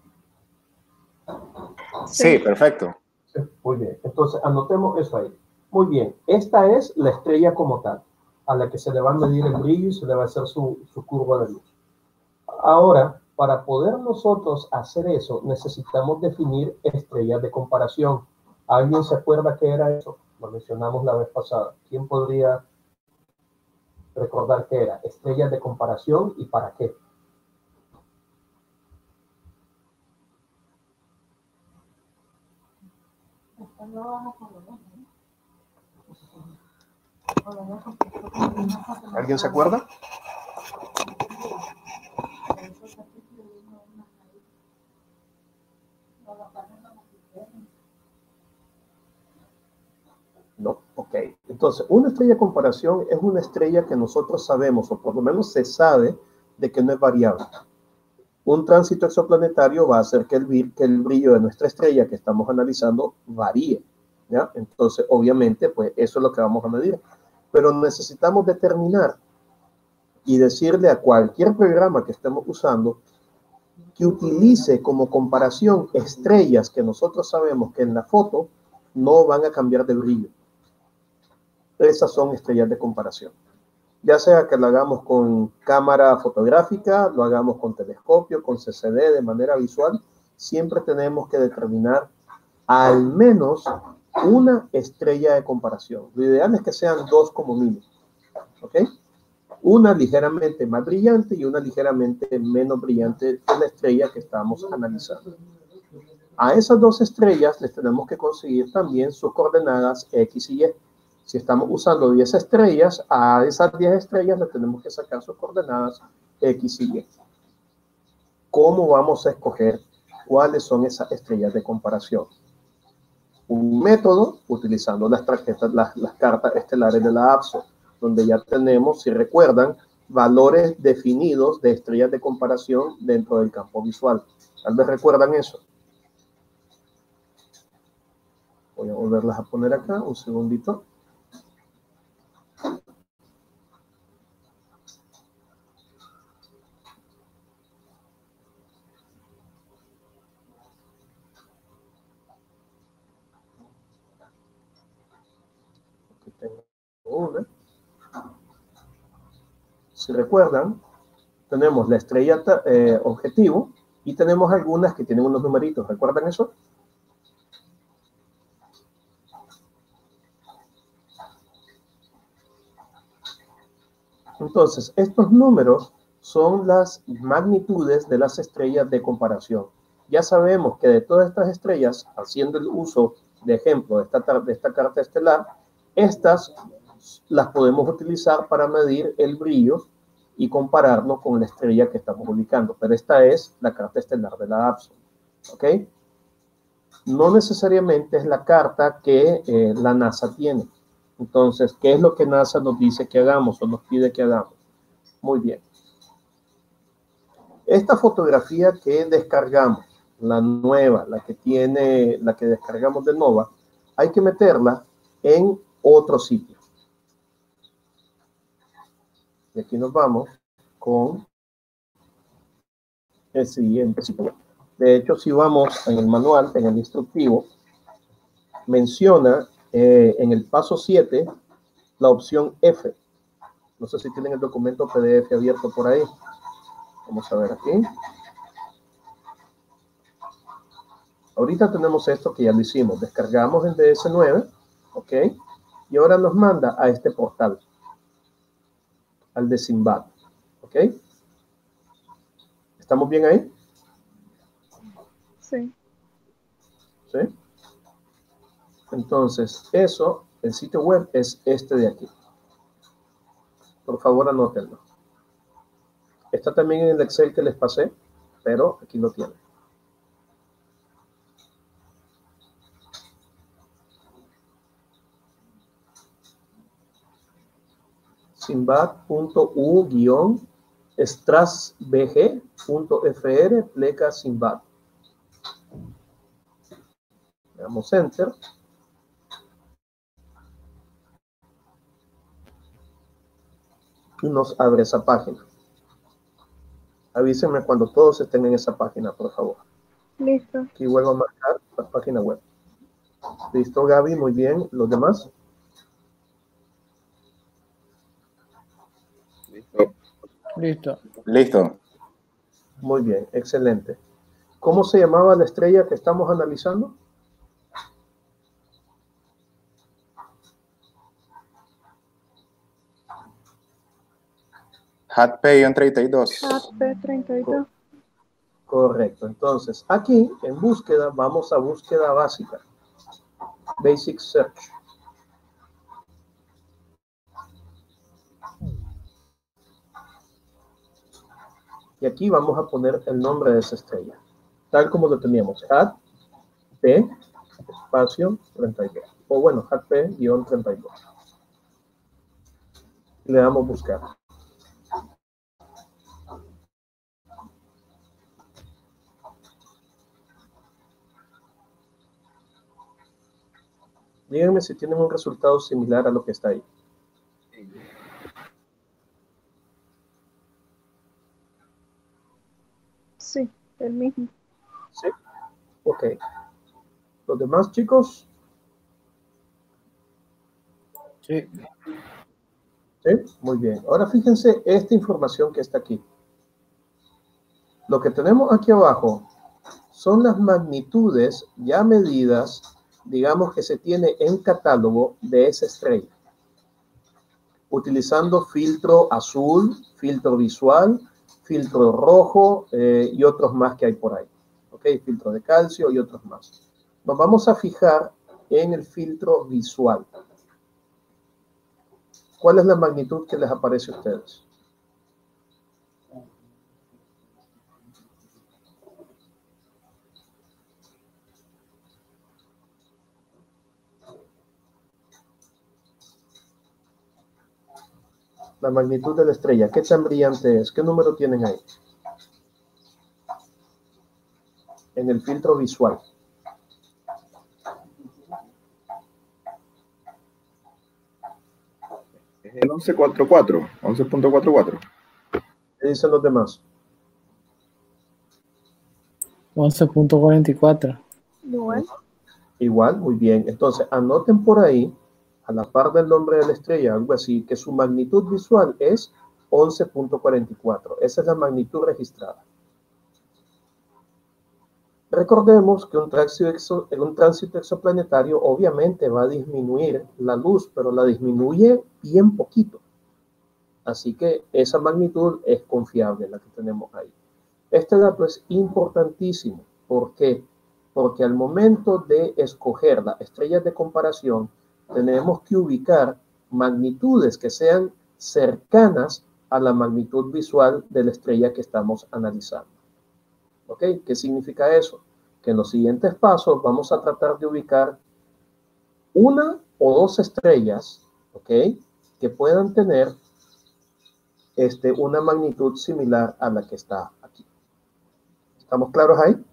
Sí, perfecto. Sí, muy bien. Entonces, anotemos eso ahí. Muy bien. Esta es la estrella como tal, a la que se le va a medir el brillo y se le va a hacer su curva de luz. Ahora, para poder nosotros hacer eso, necesitamos definir estrellas de comparación. ¿Alguien se acuerda qué era eso? Lo mencionamos la vez pasada. ¿Quién podría recordar qué era? Estrellas de comparación y para qué. ¿Alguien se acuerda? No, ok. Entonces, una estrella de comparación es una estrella que nosotros sabemos, o por lo menos se sabe, de que no es variable. Un tránsito exoplanetario va a hacer que el brillo de nuestra estrella que estamos analizando varíe, ¿ya? Entonces, obviamente, pues eso es lo que vamos a medir. Pero necesitamos determinar y decirle a cualquier programa que estemos usando que utilice como comparación estrellas que nosotros sabemos que en la foto no van a cambiar de brillo. Esas son estrellas de comparación. Ya sea que lo hagamos con cámara fotográfica, lo hagamos con telescopio, con CCD, de manera visual, siempre tenemos que determinar al menos una estrella de comparación. Lo ideal es que sean dos como mínimo. ¿Ok? Una ligeramente más brillante y una ligeramente menos brillante que la estrella que estamos analizando. A esas dos estrellas les tenemos que conseguir también sus coordenadas X y Y. Si estamos usando 10 estrellas, a esas 10 estrellas le tenemos que sacar sus coordenadas X y Y. ¿Cómo vamos a escoger cuáles son esas estrellas de comparación? Un método utilizando las cartas estelares de la APSO, donde ya tenemos, si recuerdan, valores definidos de estrellas de comparación dentro del campo visual. Tal vez recuerdan eso. Voy a volverlas a poner acá, un segundito. Aquí tengo una. Si recuerdan, tenemos la estrella objetivo y tenemos algunas que tienen unos numeritos. ¿Recuerdan eso? Entonces, estos números son las magnitudes de las estrellas de comparación. Ya sabemos que de todas estas estrellas, haciendo el uso de ejemplo de esta carta estelar, estas las podemos utilizar para medir el brillo y compararlo con la estrella que estamos ubicando. Pero esta es la carta estelar de la APSO. ¿Ok? No necesariamente es la carta que la NASA tiene. Entonces, ¿qué es lo que NASA nos dice que hagamos o nos pide que hagamos? Muy bien. Esta fotografía que descargamos, la nueva, la que descargamos de Nova, hay que meterla en otro sitio. Y aquí nos vamos con el siguiente sitio. De hecho, si vamos en el manual, en el instructivo, menciona en el paso 7 la opción F. No sé si tienen el documento PDF abierto por ahí. Vamos a ver aquí. Ahorita tenemos esto que ya lo hicimos. Descargamos el DS9, ¿ok? Y ahora nos manda a este portal, al de Sinbad, ¿ok? ¿Estamos bien ahí? Sí. ¿Sí? Entonces, eso, el sitio web es este de aquí. Por favor, anótenlo. Está también en el Excel que les pasé, pero aquí lo tienen. Sinbad.u-strasbg.fr pleca Sinbad. Le damos Enter. Y nos abre esa página. Avísenme cuando todos estén en esa página, por favor. Listo. Aquí vuelvo a marcar la página web. Listo, Gaby, muy bien. ¿Los demás? Listo. Listo. Listo. Muy bien, excelente. ¿Cómo se llamaba la estrella que estamos analizando? HATP-32. AP32. Correcto. Entonces, aquí en búsqueda, vamos a búsqueda básica. Basic Search. Y aquí vamos a poner el nombre de esa estrella, tal como lo teníamos. HAT-P espacio 32. O bueno, HAT-P-32. Le damos buscar. Díganme si tienen un resultado similar a lo que está ahí. Sí, el mismo. ¿Sí? Ok. ¿Los demás, chicos? Sí. ¿Sí? Muy bien. Ahora fíjense esta información que está aquí. Lo que tenemos aquí abajo son las magnitudes ya medidas, digamos, que se tiene en catálogo de esa estrella. Utilizando filtro azul, filtro visual, filtro rojo y otros más que hay por ahí. ¿Ok? Filtro de calcio y otros más. Nos vamos a fijar en el filtro visual. ¿Cuál es la magnitud que les aparece a ustedes? La magnitud de la estrella. ¿Qué tan brillante es? ¿Qué número tienen ahí? En el filtro visual. Es el 11.44, 11.44. ¿Qué dicen los demás? 11.44. Igual. Igual, muy bien. Entonces, anoten por ahí, a la par del nombre de la estrella, algo así, que su magnitud visual es 11.44. Esa es la magnitud registrada. Recordemos que un tránsito exoplanetario obviamente va a disminuir la luz, pero la disminuye bien poquito. Así que esa magnitud es confiable, la que tenemos ahí. Este dato es importantísimo. ¿Por qué? Porque al momento de escoger las estrellas de comparación, tenemos que ubicar magnitudes que sean cercanas a la magnitud visual de la estrella que estamos analizando. ¿Ok? ¿Qué significa eso? Que en los siguientes pasos vamos a tratar de ubicar una o dos estrellas, ¿ok? Que puedan tener una magnitud similar a la que está aquí. ¿Estamos claros ahí?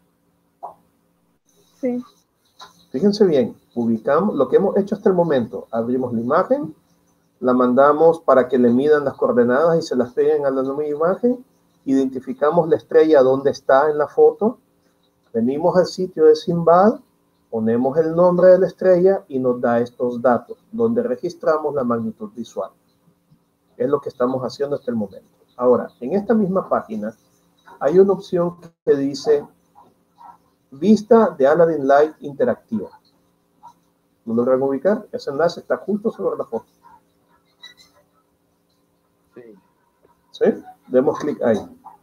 Sí. Fíjense bien, ubicamos lo que hemos hecho hasta el momento. Abrimos la imagen, la mandamos para que le midan las coordenadas y se las peguen a la nueva imagen. Identificamos la estrella donde está en la foto. Venimos al sitio de Sinbad, ponemos el nombre de la estrella y nos da estos datos, donde registramos la magnitud visual. Es lo que estamos haciendo hasta el momento. Ahora, en esta misma página hay una opción que dice Vista de Aladdin Light interactiva. ¿No logran ubicar? Ese enlace está justo sobre la foto. Sí. ¿Sí? Demos clic ahí.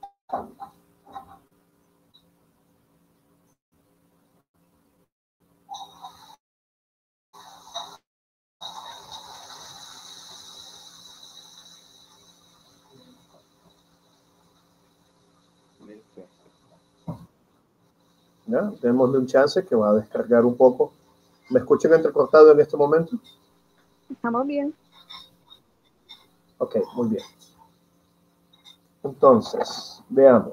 Listo. ¿Ya? Démosle un chance que va a descargar un poco. ¿Me escuchan entrecortado en este momento? Estamos bien. Ok, muy bien. Entonces, veamos.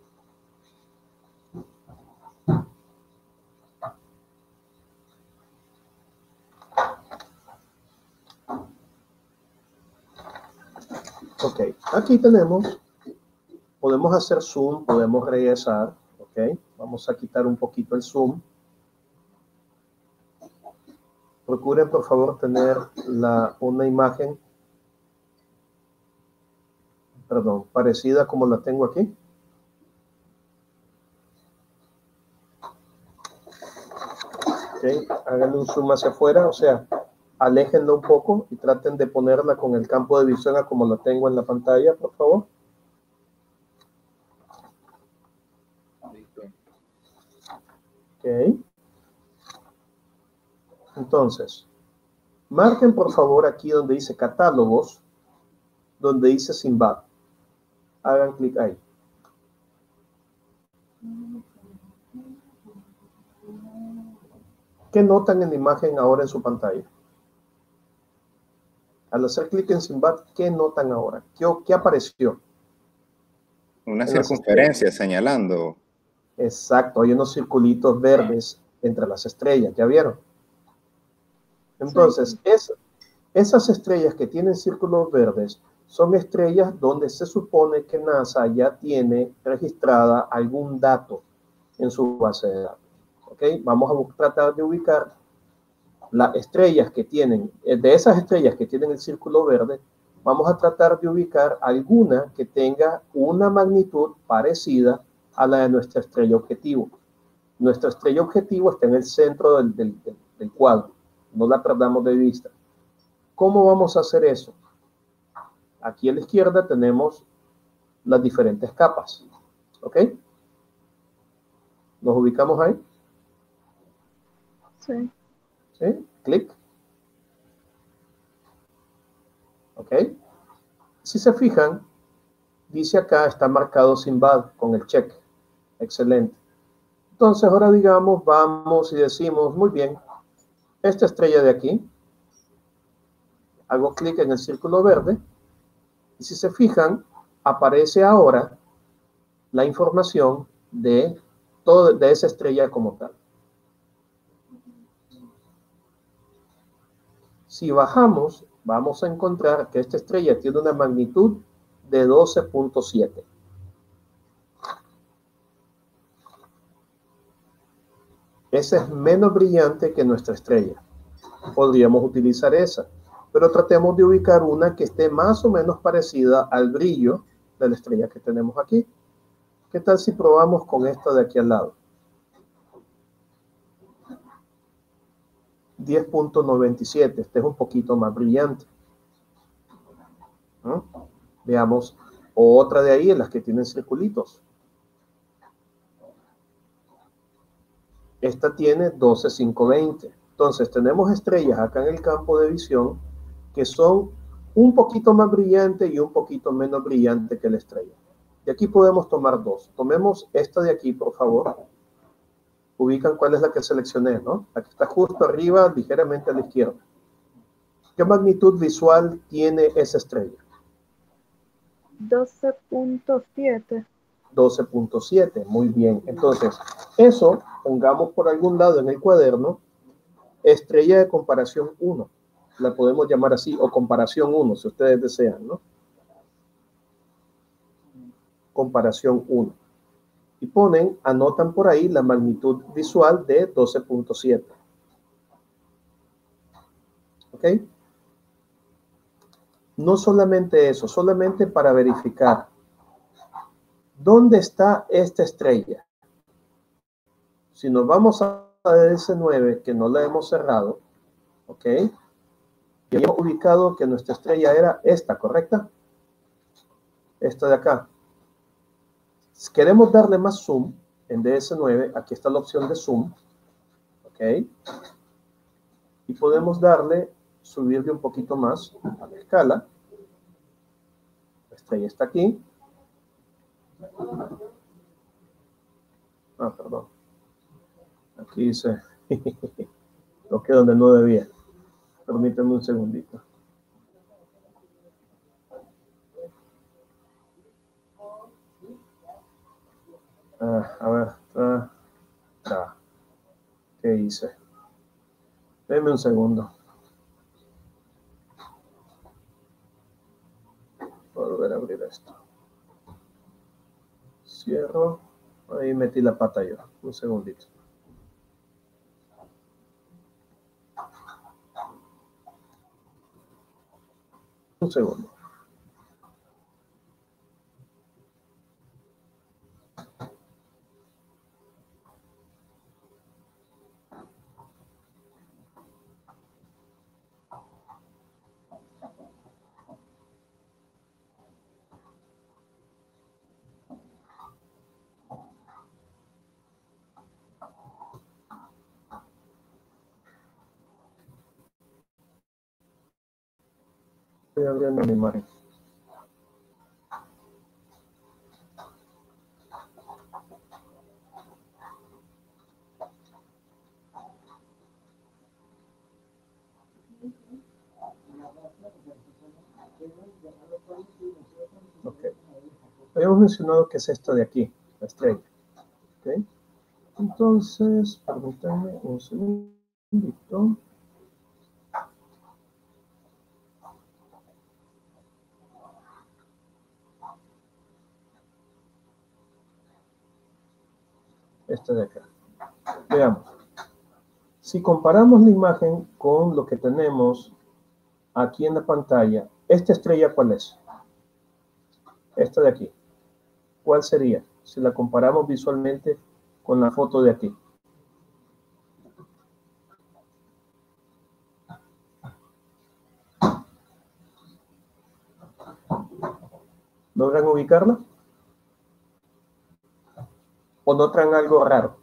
Ok, aquí tenemos, podemos hacer zoom, podemos regresar, ok. Vamos a quitar un poquito el zoom. Procuren, por favor, tener una imagen, perdón, parecida como la tengo aquí. Ok, háganle un zoom hacia afuera, o sea, aléjenlo un poco y traten de ponerla con el campo de visión a como lo tengo en la pantalla, por favor. Listo. Ok. Entonces, marquen por favor aquí donde dice catálogos, donde dice Sinbad. Hagan clic ahí. ¿Qué notan en la imagen ahora en su pantalla? Al hacer clic en Sinbad, ¿qué notan ahora? ¿Qué apareció? Una En las circunferencia señalando. Exacto, hay unos circulitos verdes entre las estrellas, ¿ya vieron? Entonces, esas estrellas que tienen círculos verdes son estrellas donde se supone que NASA ya tiene registrada algún dato en su base de datos. ¿Ok? Vamos a tratar de ubicar las estrellas que tienen, de esas estrellas que tienen el círculo verde, vamos a tratar de ubicar alguna que tenga una magnitud parecida a la de nuestra estrella objetivo. Nuestra estrella objetivo está en el centro del cuadro, no la perdamos de vista. ¿Cómo vamos a hacer eso? Aquí a la izquierda tenemos las diferentes capas, ¿ok? ¿Nos ubicamos ahí? Sí. ¿Sí? Clic. ¿Ok? Si se fijan, dice acá, está marcado Sinbad con el check. Excelente. Entonces, ahora digamos, vamos y decimos, muy bien, esta estrella de aquí, hago clic en el círculo verde, y si se fijan, aparece ahora la información de esa estrella como tal. Si bajamos, vamos a encontrar que esta estrella tiene una magnitud de 12.7. Esa es menos brillante que nuestra estrella. Podríamos utilizar esa, pero tratemos de ubicar una que esté más o menos parecida al brillo de la estrella que tenemos aquí. ¿Qué tal si probamos con esta de aquí al lado? 10.97. Este es un poquito más brillante. ¿No? Veamos otra de ahí, en las que tienen circulitos. Esta tiene 12.520. Entonces tenemos estrellas acá en el campo de visión que son un poquito más brillantes y un poquito menos brillante que la estrella. Y aquí podemos tomar dos. Tomemos esta de aquí, por favor. Ubican cuál es la que seleccioné, ¿no? La que está justo arriba, ligeramente a la izquierda. ¿Qué magnitud visual tiene esa estrella? 12.7. 12.7. Muy bien. Entonces, eso pongamos por algún lado en el cuaderno. Estrella de comparación 1. La podemos llamar así, o comparación 1, si ustedes desean, ¿no? Comparación 1. Y anotan por ahí la magnitud visual de 12.7. ¿Ok? No solamente eso, solamente para verificar dónde está esta estrella. Si nos vamos a DS9, que no la hemos cerrado, ¿ok? Y hemos ubicado que nuestra estrella era esta, ¿correcta? Esta de acá. Si queremos darle más zoom en DS9, aquí está la opción de zoom, ¿ok? Y podemos darle, subirle un poquito más a la escala. La estrella está aquí. Ah, perdón. Aquí dice, toqué donde no debía. Permítanme un segundito. A ver, ¿qué hice? Denme un segundo. Voy a volver a abrir esto. Cierro. Ahí metí la pata yo. Un segundito. Un segundo. Estoy abriendo mi imagen. Ok. Habíamos mencionado que es esto de aquí, la estrella. ¿Ok? Entonces, permítanme un segundito. Esta de acá. Veamos. Si comparamos la imagen con lo que tenemos aquí en la pantalla, ¿esta estrella cuál es? Esta de aquí. ¿Cuál sería? Si la comparamos visualmente con la foto de aquí. ¿Logran ubicarla? ¿O notan algo raro?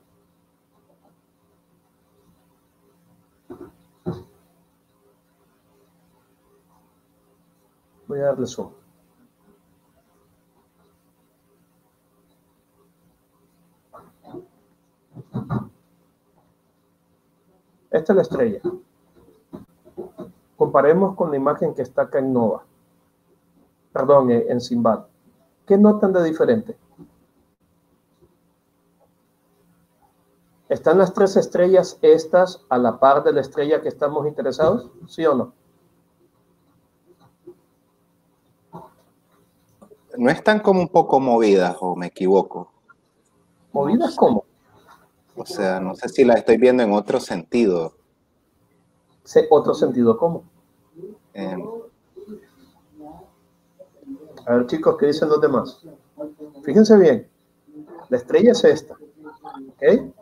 Voy a darle zoom. Esta es la estrella. Comparemos con la imagen que está acá en Nova. Perdón, en Simbad. ¿Qué notan de diferente? ¿Están las tres estrellas estas a la par de la estrella que estamos interesados? ¿Sí o no? ¿No están como un poco movidas o me equivoco? ¿Movidas cómo? O sea, no sé si la estoy viendo en otro sentido. ¿Otro sentido cómo? A ver, chicos, ¿qué dicen los demás? Fíjense bien. La estrella es esta. ¿Ok?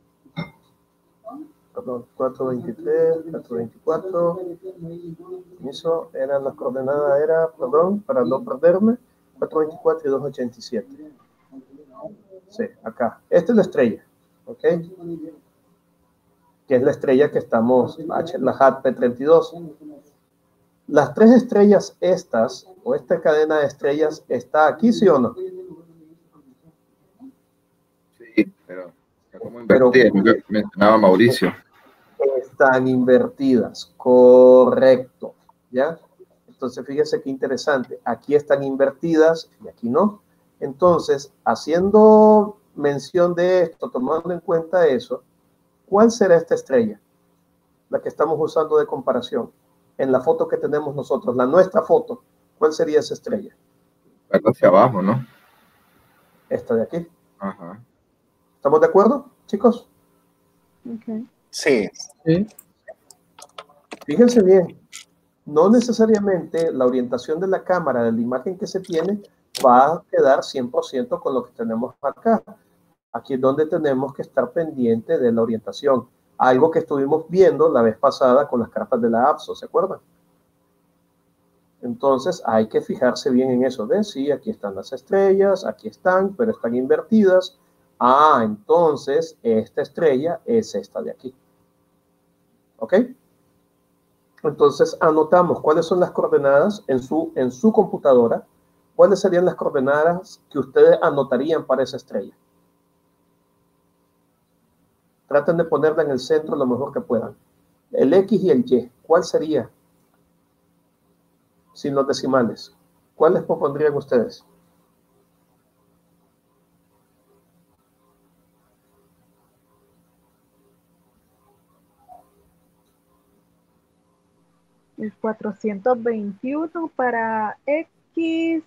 Perdón, 423, 424. Eso eran las coordenadas, perdón, para no perderme, 424 y 287. Sí, acá. Esta es la estrella. ¿Ok? Que es la estrella que estamos, la HAT P32. Las tres estrellas estas, o esta cadena de estrellas, ¿está aquí, sí o no? Sí, pero como invertida, mencionaba Mauricio. Están invertidas, correcto, ¿ya? Entonces, fíjese qué interesante. Aquí están invertidas y aquí no. Entonces, haciendo mención de esto, tomando en cuenta eso, ¿cuál será esta estrella? La que estamos usando de comparación. En la foto que tenemos nosotros, la nuestra foto, ¿cuál sería esa estrella? Hacia abajo, ¿no? Esta de aquí. Ajá. ¿Estamos de acuerdo, chicos? Okay. Sí. Sí. Fíjense bien, no necesariamente la orientación de la cámara, de la imagen que se tiene, va a quedar 100% con lo que tenemos acá. Aquí es donde tenemos que estar pendiente de la orientación. Algo que estuvimos viendo la vez pasada con las cartas de la APSO, ¿se acuerdan? Entonces hay que fijarse bien en eso. ¿Ven? Sí, aquí están las estrellas, aquí están, pero están invertidas. Ah, entonces esta estrella es esta de aquí. ¿Ok? Entonces anotamos cuáles son las coordenadas en su computadora. ¿Cuáles serían las coordenadas que ustedes anotarían para esa estrella? Traten de ponerla en el centro lo mejor que puedan. El X y el Y, ¿cuál sería? Sin los decimales. ¿Cuáles propondrían ustedes? El 421 para X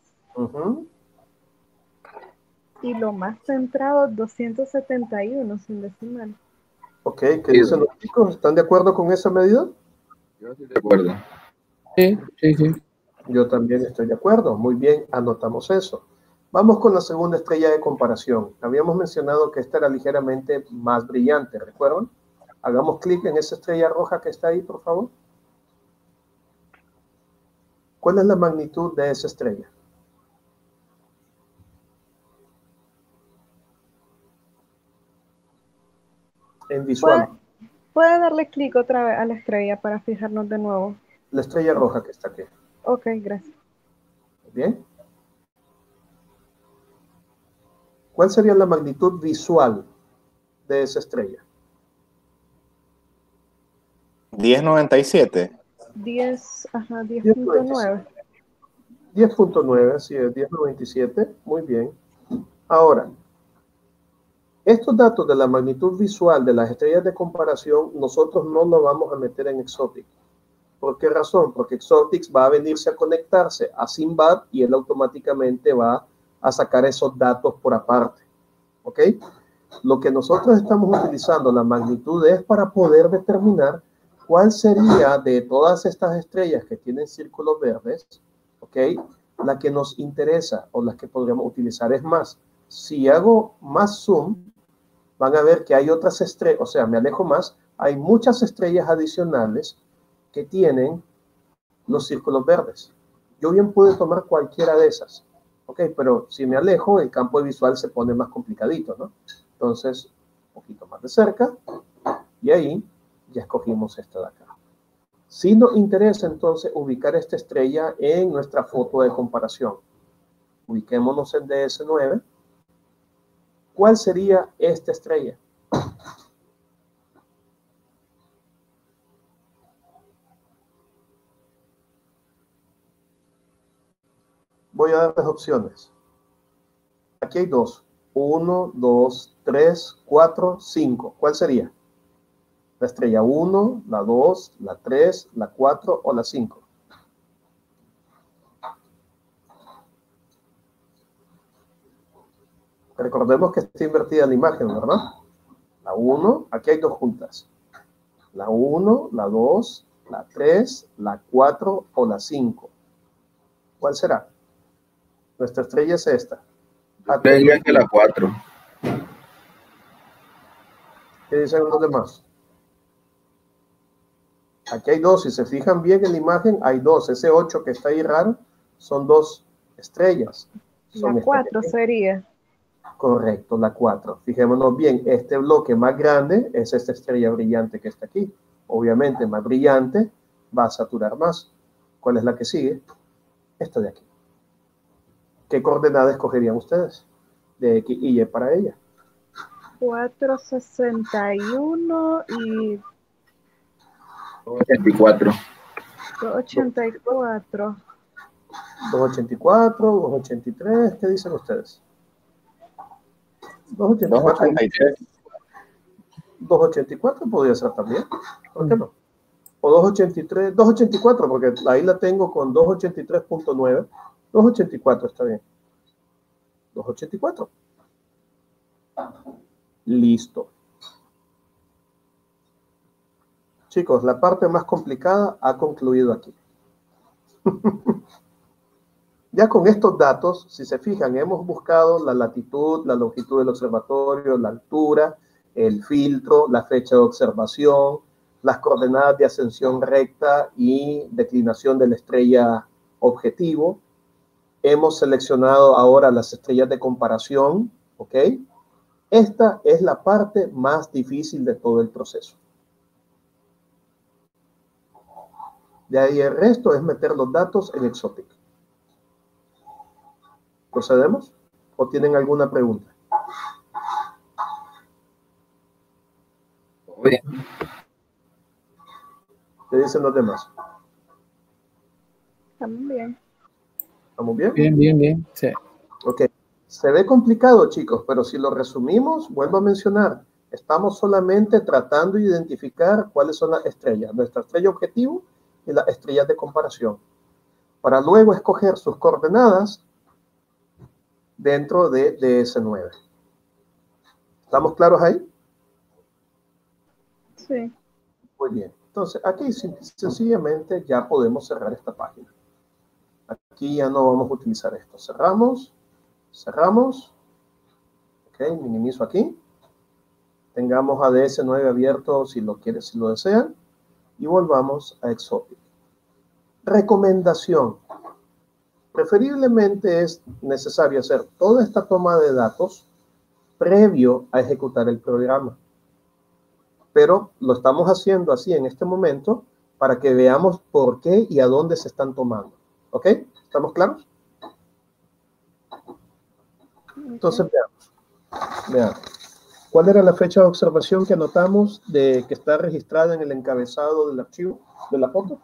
y lo más centrado 271 sin decimal. Ok, ¿qué dicen los chicos? ¿Están de acuerdo con esa medida? Yo estoy de acuerdo. Sí, sí, sí. Yo también estoy de acuerdo. Muy bien, anotamos eso. Vamos con la segunda estrella de comparación. Habíamos mencionado que esta era ligeramente más brillante, ¿recuerdan? Hagamos clic en esa estrella roja que está ahí, por favor. ¿Cuál es la magnitud de esa estrella? En visual. ¿Puede darle clic otra vez a la estrella para fijarnos de nuevo? La estrella roja que está aquí. Ok, gracias. Bien. ¿Cuál sería la magnitud visual de esa estrella? 1097. 10.9. 10.9, así es, 10.97. Muy bien. Ahora, estos datos de la magnitud visual de las estrellas de comparación, nosotros no lo vamos a meter en Exotic. ¿Por qué razón? Porque Exotics va a venirse a conectarse a Simbad y él automáticamente va a sacar esos datos por aparte. ¿Ok? Lo que nosotros estamos utilizando, la magnitud, es para poder determinar cuál sería de todas estas estrellas que tienen círculos verdes, ¿ok? La que nos interesa o la que podríamos utilizar. Es más, si hago más zoom, van a ver que hay otras estrellas, o sea, me alejo más, hay muchas estrellas adicionales que tienen los círculos verdes. Yo bien pude tomar cualquiera de esas, ¿ok? Pero si me alejo, el campo visual se pone más complicadito, ¿no? Entonces, un poquito más de cerca, y ahí ya escogimos esta de acá. Si nos interesa entonces ubicar esta estrella en nuestra foto de comparación, ubiquémonos en DS9. ¿Cuál sería esta estrella? Voy a darles opciones. Aquí hay dos. 1, 2, 3, 4, 5. ¿Cuál sería? La estrella 1, la 2, la 3, la 4 o la 5. Recordemos que está invertida la imagen, ¿verdad? La 1, aquí hay dos juntas. La 1, la 2, la 3, la 4 o la 5. ¿Cuál será? Nuestra estrella es esta. Yo creería que la 4. ¿Qué dicen los demás? Aquí hay dos. Si se fijan bien en la imagen, hay dos. Ese 8 que está ahí raro son dos estrellas. Son La 4 sería. Correcto, la 4. Fijémonos bien, este bloque más grande es esta estrella brillante que está aquí. Obviamente, más brillante va a saturar más. ¿Cuál es la que sigue? Esta de aquí. ¿Qué coordenadas escogerían ustedes? De X y Y para ella. 461 y 84. 284. 284, 283, ¿qué dicen ustedes? 284. 283. 284 podría ser también. ¿Por qué no? O 283, 284, porque ahí la tengo con 283.9. 284 está bien. 284. Listo. Chicos, la parte más complicada ha concluido aquí. Ya con estos datos, si se fijan, hemos buscado la latitud, la longitud del observatorio, la altura, el filtro, la fecha de observación, las coordenadas de ascensión recta y declinación de la estrella objetivo. Hemos seleccionado ahora las estrellas de comparación, ¿ok? Esta es la parte más difícil de todo el proceso. De ahí el resto es meter los datos en Exotic. ¿Procedemos? ¿O tienen alguna pregunta? Bien. ¿Qué dicen los demás? Estamos bien. ¿Estamos bien? Bien, sí. Ok. Se ve complicado, chicos, pero si lo resumimos, vuelvo a mencionar, estamos solamente tratando de identificar cuáles son las estrellas, nuestra estrella objetivo y las estrellas de comparación, para luego escoger sus coordenadas dentro de DS9. ¿Estamos claros ahí? Sí. Muy bien. Entonces, aquí sencillamente ya podemos cerrar esta página. Aquí ya no vamos a utilizar esto. Cerramos. Cerramos. Ok, minimizo aquí. Tengamos a DS9 abierto si lo quieren, si lo desean. Y volvamos a Exotic. Recomendación. Preferiblemente es necesario hacer toda esta toma de datos previo a ejecutar el programa. Pero lo estamos haciendo así en este momento para que veamos por qué y a dónde se están tomando. ¿Ok? ¿Estamos claros? Entonces veamos. Veamos. ¿Cuál era la fecha de observación que anotamos de que está registrada en el encabezado del archivo de la foto?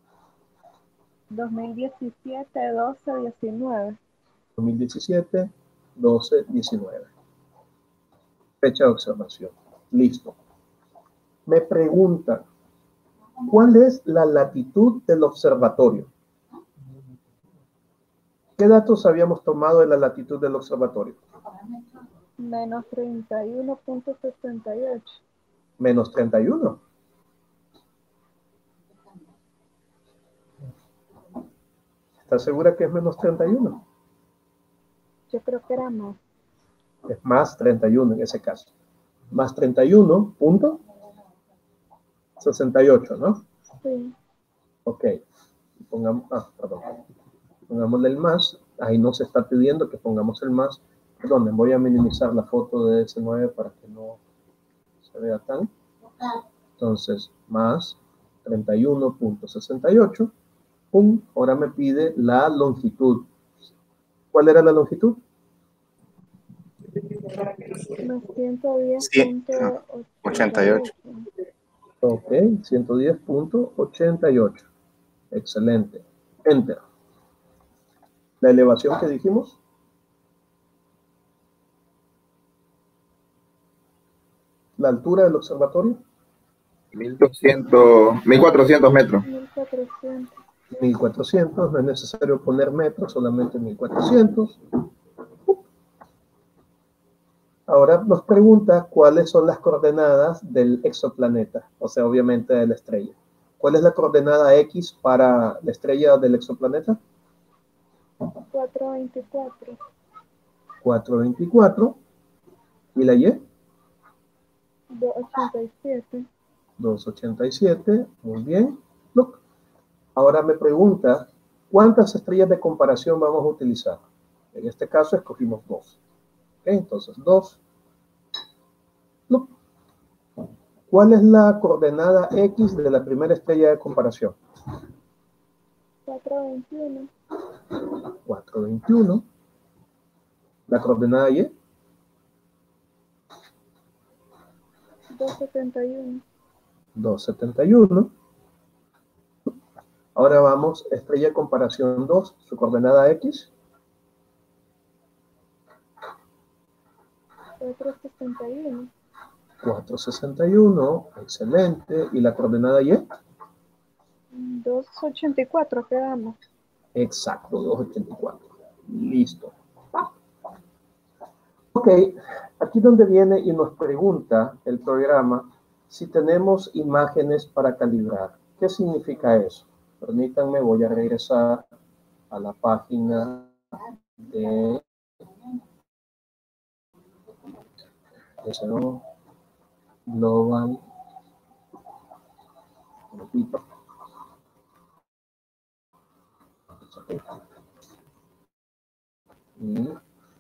2017, 12, 19. 2017, 12, 19. Fecha de observación. Listo. Me preguntan, ¿cuál es la latitud del observatorio? ¿Qué datos habíamos tomado de la latitud del observatorio? Menos 31.68. Menos 31. ¿Estás segura que es menos 31? Yo creo que era más. Es más 31 en ese caso. Más 31.68, ¿no? Sí. Ok. Pongamos, perdón. Pongámosle el más. Ahí no se está pidiendo que pongamos el más. Perdón, voy a minimizar la foto de DS9 para que no se vea tan. Entonces, más 31.68. Pum, ahora me pide la longitud. ¿Cuál era la longitud? Más 110.88. Ok, 110.88. Excelente. Enter. La elevación que dijimos. La altura del observatorio. 1400 metros. 1400. 1400. No es necesario poner metros, solamente 1400. Ahora nos pregunta cuáles son las coordenadas del exoplaneta, o sea, obviamente de la estrella. ¿Cuál es la coordenada X para la estrella del exoplaneta? 424. 424. ¿Y la Y? 287. 287. Muy bien. Look. Ahora me pregunta, ¿cuántas estrellas de comparación vamos a utilizar? En este caso escogimos 2. Okay, entonces 2. Look. ¿Cuál es la coordenada X de la primera estrella de comparación? 421. 421. ¿La coordenada Y? 271. 271. Ahora vamos, estrella de comparación 2, su coordenada X. 461. 461, excelente. ¿Y la coordenada Y? 284 quedamos. Exacto, 284. Listo. Ok, aquí donde viene y nos pregunta el programa si tenemos imágenes para calibrar. ¿Qué significa eso? Permítanme, voy a regresar a la página de Global. Y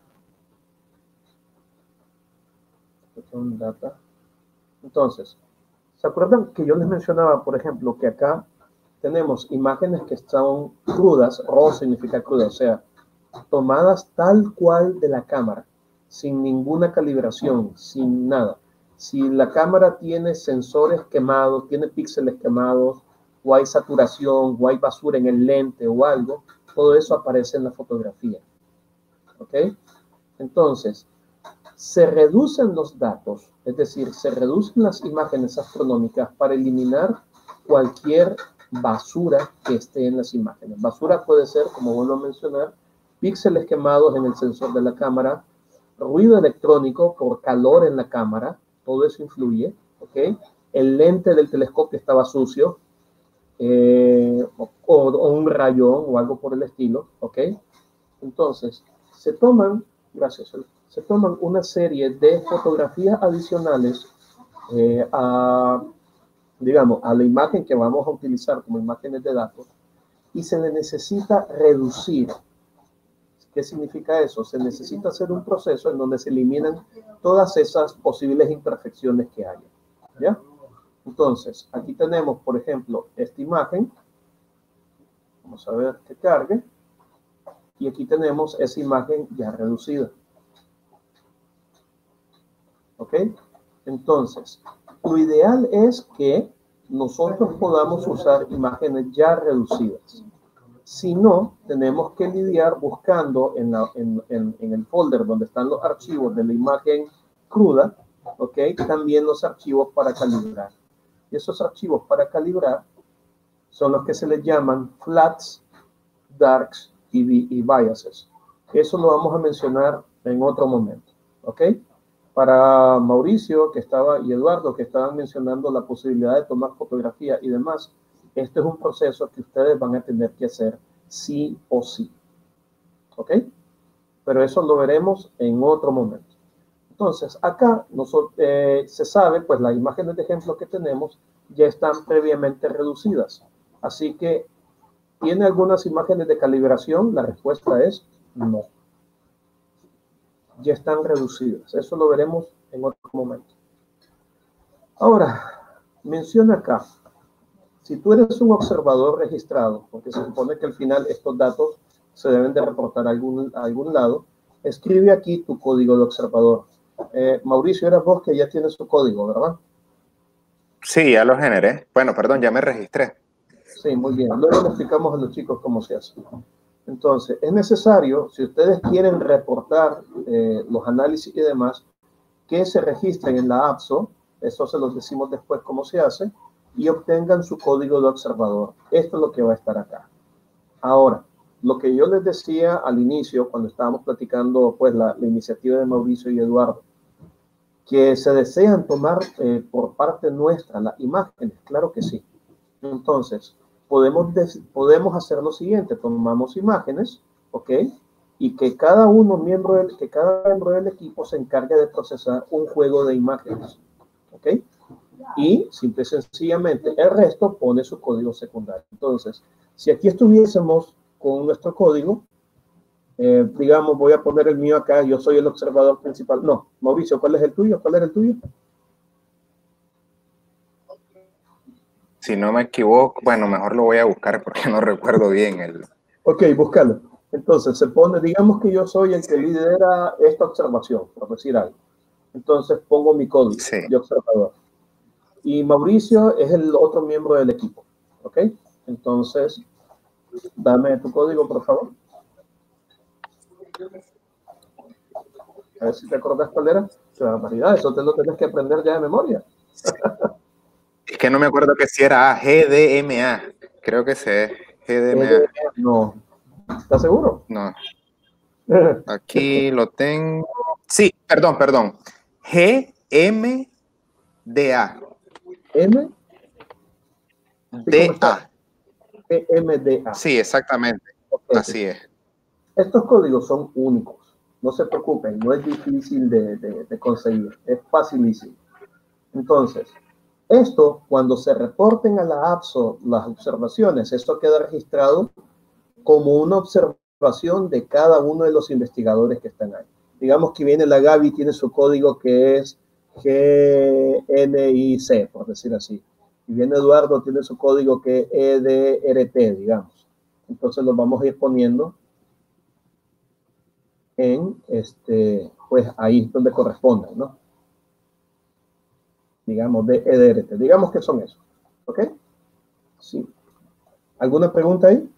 data. Entonces, ¿se acuerdan que yo les mencionaba, por ejemplo, que acá tenemos imágenes que son crudas? RAW significa cruda, o sea, tomadas tal cual de la cámara, sin ninguna calibración, sin nada. Si la cámara tiene sensores quemados, tiene píxeles quemados, o hay saturación, o hay basura en el lente o algo, todo eso aparece en la fotografía. ¿Ok? Entonces, se reducen los datos, es decir, se reducen las imágenes astronómicas para eliminar cualquier basura que esté en las imágenes. Basura puede ser, como vuelvo a mencionar, píxeles quemados en el sensor de la cámara, ruido electrónico por calor en la cámara, todo eso influye, ¿ok? El lente del telescopio estaba sucio, o un rayón o algo por el estilo, ¿ok? Entonces, se toman una serie de fotografías adicionales digamos, a la imagen que vamos a utilizar como imágenes de datos, y se le necesita reducir. ¿Qué significa eso? Se necesita hacer un proceso en donde se eliminan todas esas posibles imperfecciones que haya. ¿Ya? Entonces, aquí tenemos, por ejemplo, esta imagen. Vamos a ver que cargue. Y aquí tenemos esa imagen ya reducida. ¿Ok? Entonces, lo ideal es que nosotros podamos usar imágenes ya reducidas. Si no, tenemos que lidiar buscando en el folder donde están los archivos de la imagen cruda, ¿ok? También los archivos para calibrar. Y esos archivos para calibrar son los que se les llaman flats, darks y biases. Eso lo vamos a mencionar en otro momento, ¿ok? Para Mauricio y Eduardo, que estaban mencionando la posibilidad de tomar fotografía y demás, este es un proceso que ustedes van a tener que hacer sí o sí, ¿ok? Pero eso lo veremos en otro momento. Entonces, acá se sabe, pues las imágenes de ejemplo que tenemos ya están previamente reducidas. Así que, ¿tiene algunas imágenes de calibración? La respuesta es no. Ya están reducidas. Eso lo veremos en otro momento. Ahora, menciona acá, si tú eres un observador registrado, porque se supone que al final estos datos se deben de reportar a algún lado, escribe aquí tu código de observador. Mauricio, eras vos que ya tienes tu código, ¿verdad? Sí, ya lo generé. Bueno, perdón, ya me registré. Sí, muy bien. Luego le explicamos a los chicos cómo se hace. Entonces, es necesario, si ustedes quieren reportar los análisis y demás, que se registren en la APSO, eso se los decimos después cómo se hace, y obtengan su código de observador. Esto es lo que va a estar acá. Ahora, lo que yo les decía al inicio, cuando estábamos platicando pues, la iniciativa de Mauricio y Eduardo, que se desean tomar por parte nuestra las imágenes, claro que sí. Entonces, podemos hacer lo siguiente, tomamos imágenes, ¿ok? Y que cada miembro del equipo se encargue de procesar un juego de imágenes, ¿ok? Y simple y sencillamente el resto pone su código secundario. Entonces, si aquí estuviésemos con nuestro código, digamos, voy a poner el mío acá, yo soy el observador principal. No, Mauricio, ¿cuál es el tuyo? ¿Cuál era el tuyo? Si no me equivoco, bueno, mejor lo voy a buscar porque no recuerdo bien el... Ok, búscalo. Entonces, se pone, digamos que yo soy el que lidera esta observación, por decir algo. Entonces, pongo mi código de observador. Y Mauricio es el otro miembro del equipo. ¿Ok? Entonces, dame tu código, por favor. A ver si te acordás cuál era. ¡Qué barbaridad! Eso te lo tenés que aprender ya de memoria. Es que no me acuerdo que si era GDMA. Creo que es GDMA. No. ¿Estás seguro? No. Aquí lo tengo. Sí, perdón. GMDA. ¿M? DA. GMDA. Sí, exactamente. Ok. Así es. Estos códigos son únicos. No se preocupen, no es difícil de conseguir. Es facilísimo. Entonces, esto, cuando se reporten a la APSO las observaciones, esto queda registrado como una observación de cada uno de los investigadores que están ahí. Digamos que viene la Gaby, tiene su código que es GNIC, por decir así. Y viene Eduardo, tiene su código que es EDRT, digamos. Entonces los vamos a ir poniendo en, pues ahí donde correspondan, ¿no? Digamos, de EDRT. Digamos que son esos. ¿Ok? Sí. ¿Alguna pregunta ahí?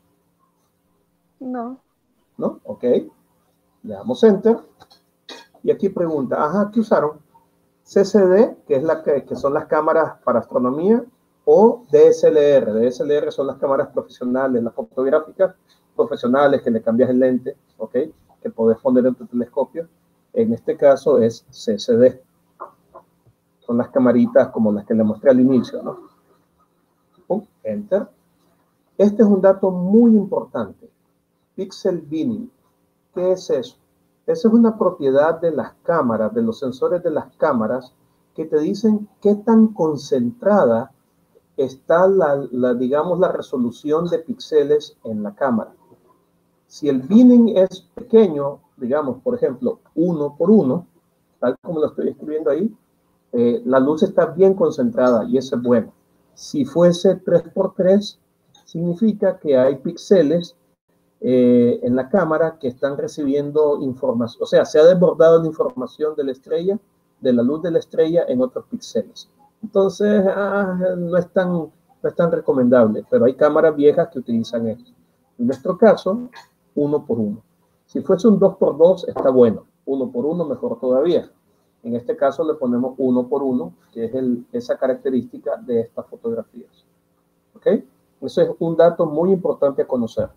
No. ¿No? Ok. Le damos Enter. Y aquí pregunta, ajá, ¿qué usaron? CCD, que es que son las cámaras para astronomía, o DSLR. DSLR son las cámaras profesionales, las fotográficas profesionales que le cambias el lente, ¿ok? Que podés poner en tu telescopio. En este caso es CCD. Son las camaritas como las que le mostré al inicio, ¿no? Enter. Este es un dato muy importante. Pixel binning. ¿Qué es eso? Esa es una propiedad de las cámaras, de los sensores de las cámaras, que te dicen qué tan concentrada está digamos, la resolución de píxeles en la cámara. Si el binning es pequeño, digamos, por ejemplo, 1 por 1, tal como lo estoy escribiendo ahí, la luz está bien concentrada y eso es bueno. Si fuese 3 por 3, significa que hay píxeles en la cámara que están recibiendo información, o sea, se ha desbordado la información de la estrella, de la luz de la estrella en otros píxeles. Entonces, no es tan recomendable, pero hay cámaras viejas que utilizan esto. En nuestro caso, 1 por 1. Si fuese un 2 por 2, está bueno. 1 por 1, mejor todavía. En este caso le ponemos 1 por 1, que es esa característica de estas fotografías. ¿Ok? Eso es un dato muy importante a conocer.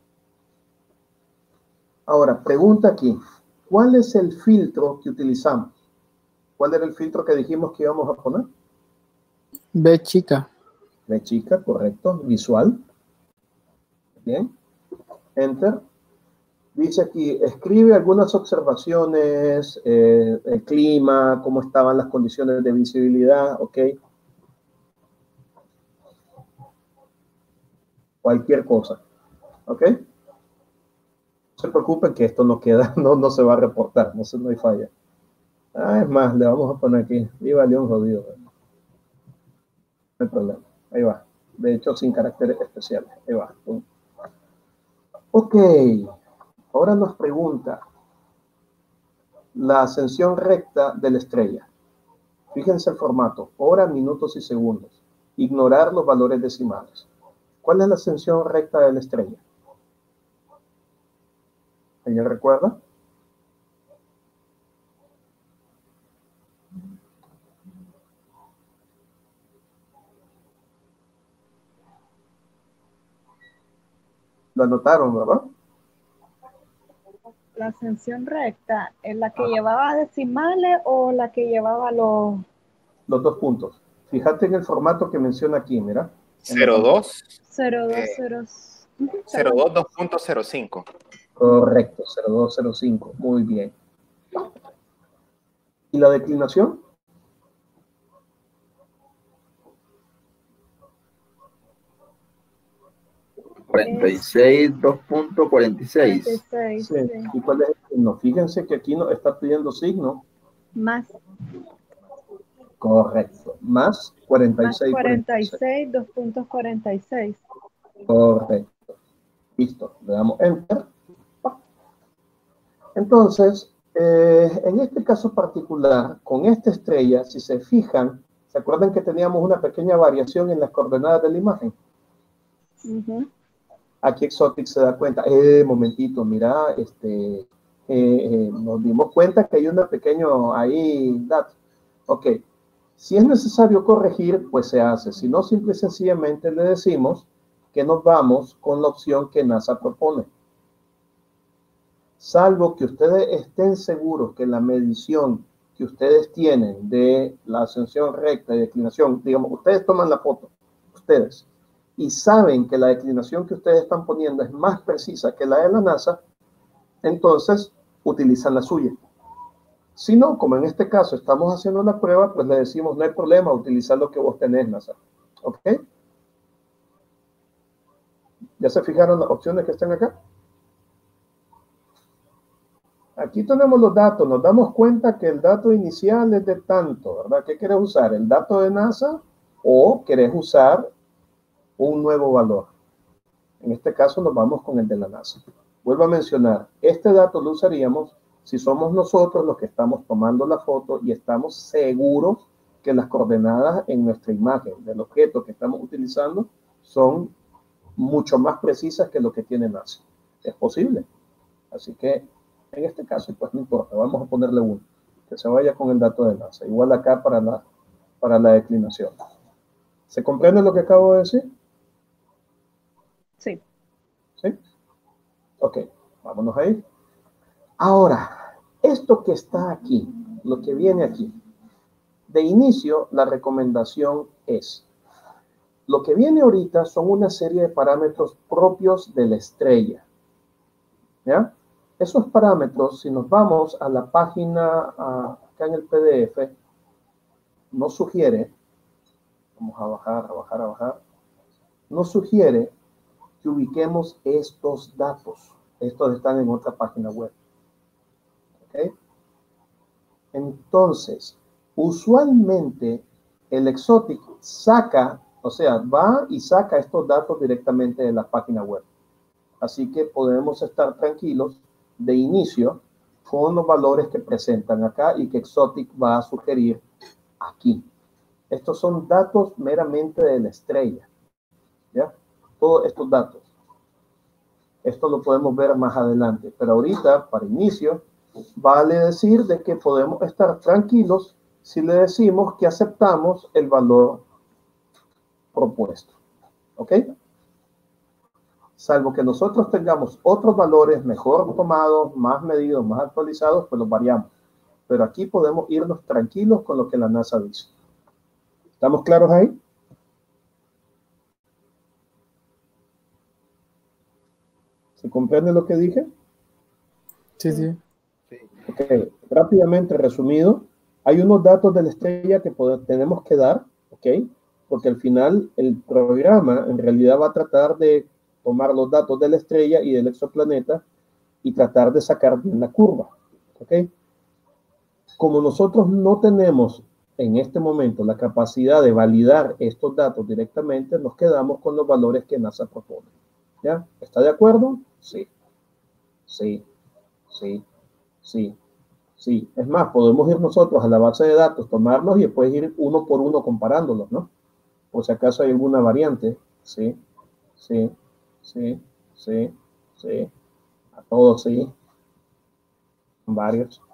Ahora, pregunta aquí, ¿cuál es el filtro que utilizamos? ¿Cuál era el filtro que dijimos que íbamos a poner? B chica. B chica, correcto. Visual. Bien. Enter. Dice aquí, escribe algunas observaciones, el clima, cómo estaban las condiciones de visibilidad, ¿ok? Cualquier cosa, ¿ok? No se preocupen que esto no queda, no se va a reportar, no hay falla. Es más, le vamos a poner aquí, viva León jodido. No hay problema, ahí va. De hecho, sin caracteres especiales, ahí va. Ok, ahora nos pregunta la ascensión recta de la estrella. Fíjense el formato, hora, minutos y segundos. Ignorar los valores decimales. ¿Cuál es la ascensión recta de la estrella? ¿Alguien recuerda? Lo anotaron, ¿verdad? La ascensión recta, ¿es la que llevaba decimales o la que llevaba los... Los 2 puntos. Fíjate en el formato que menciona aquí, mira. 02. 0202? 02 2.05. Correcto, 0205. Muy bien. ¿Y la declinación? ¿46, 2.46? 46, Sí. sí. ¿Y cuál es el signo? Fíjense que aquí nos está pidiendo signo. Más Correcto. Más 46. 46, 2.46. Correcto. Listo. Le damos Enter. Entonces, en este caso particular, con esta estrella, si se fijan, ¿se acuerdan que teníamos una pequeña variación en las coordenadas de la imagen? Aquí Exotic se da cuenta, momentito, mira, nos dimos cuenta que hay un pequeño ahí dato. Ok, si es necesario corregir, pues se hace. Si no, simple y sencillamente le decimos que nos vamos con la opción que NASA propone. Salvo que ustedes estén seguros que la medición que ustedes tienen de la ascensión recta y declinación, digamos, ustedes toman la foto, ustedes, y saben que la declinación que ustedes están poniendo es más precisa que la de la NASA, entonces utilizan la suya. Si no, como en este caso estamos haciendo una prueba, pues le decimos, no hay problema, utilizar lo que vos tenés, NASA. ¿Ok? ¿Ya se fijaron las opciones que están acá? Aquí tenemos los datos, nos damos cuenta que el dato inicial es de tanto, ¿verdad? ¿Qué querés usar? ¿El dato de NASA o querés usar un nuevo valor? En este caso nos vamos con el de la NASA. Vuelvo a mencionar, este dato lo usaríamos si somos nosotros los que estamos tomando la foto y estamos seguros que las coordenadas en nuestra imagen del objeto que estamos utilizando son mucho más precisas que lo que tiene NASA. Es posible. Así que en este caso, pues no importa, vamos a ponerle 1, que se vaya con el dato de NASA. Igual acá para la declinación. ¿Se comprende lo que acabo de decir? Sí. ¿Sí? Ok, vámonos ahí. Ahora, esto que está aquí, lo que viene aquí, de inicio, la recomendación es, lo que viene ahorita son una serie de parámetros propios de la estrella. ¿Ya? Esos parámetros, si nos vamos a la página, acá en el PDF, nos sugiere, vamos a bajar, nos sugiere que ubiquemos estos datos. Estos están en otra página web. ¿Ok? Entonces, usualmente el Exotic saca, o sea, va y saca estos datos directamente de la página web. Así que podemos estar tranquilos de inicio con los valores que presentan acá y que Exotic va a sugerir aquí. Estos son datos meramente de la estrella. ¿Ya? Todos estos datos. Esto lo podemos ver más adelante, pero ahorita, para inicio, vale decir de que podemos estar tranquilos si le decimos que aceptamos el valor propuesto. ¿Ok? Salvo que nosotros tengamos otros valores mejor tomados, más medidos, más actualizados, pues los variamos. Pero aquí podemos irnos tranquilos con lo que la NASA dice. ¿Estamos claros ahí? ¿Se comprende lo que dije? Sí, sí. Ok, rápidamente resumido, hay unos datos de la estrella que tenemos que dar, ¿ok? Porque al final el programa en realidad va a tratar de tomar los datos de la estrella y del exoplaneta y tratar de sacar bien la curva, ¿ok? Como nosotros no tenemos en este momento la capacidad de validar estos datos directamente, nos quedamos con los valores que NASA propone. ¿Ya? ¿Está de acuerdo? Sí. Sí. Sí. Sí. Sí. Es más, podemos ir nosotros a la base de datos, tomarlos y después ir uno por uno comparándolos, ¿no? Por si acaso hay alguna variante. Sí. Sí. Sí. Sí. Sí. A todos, sí. Varios.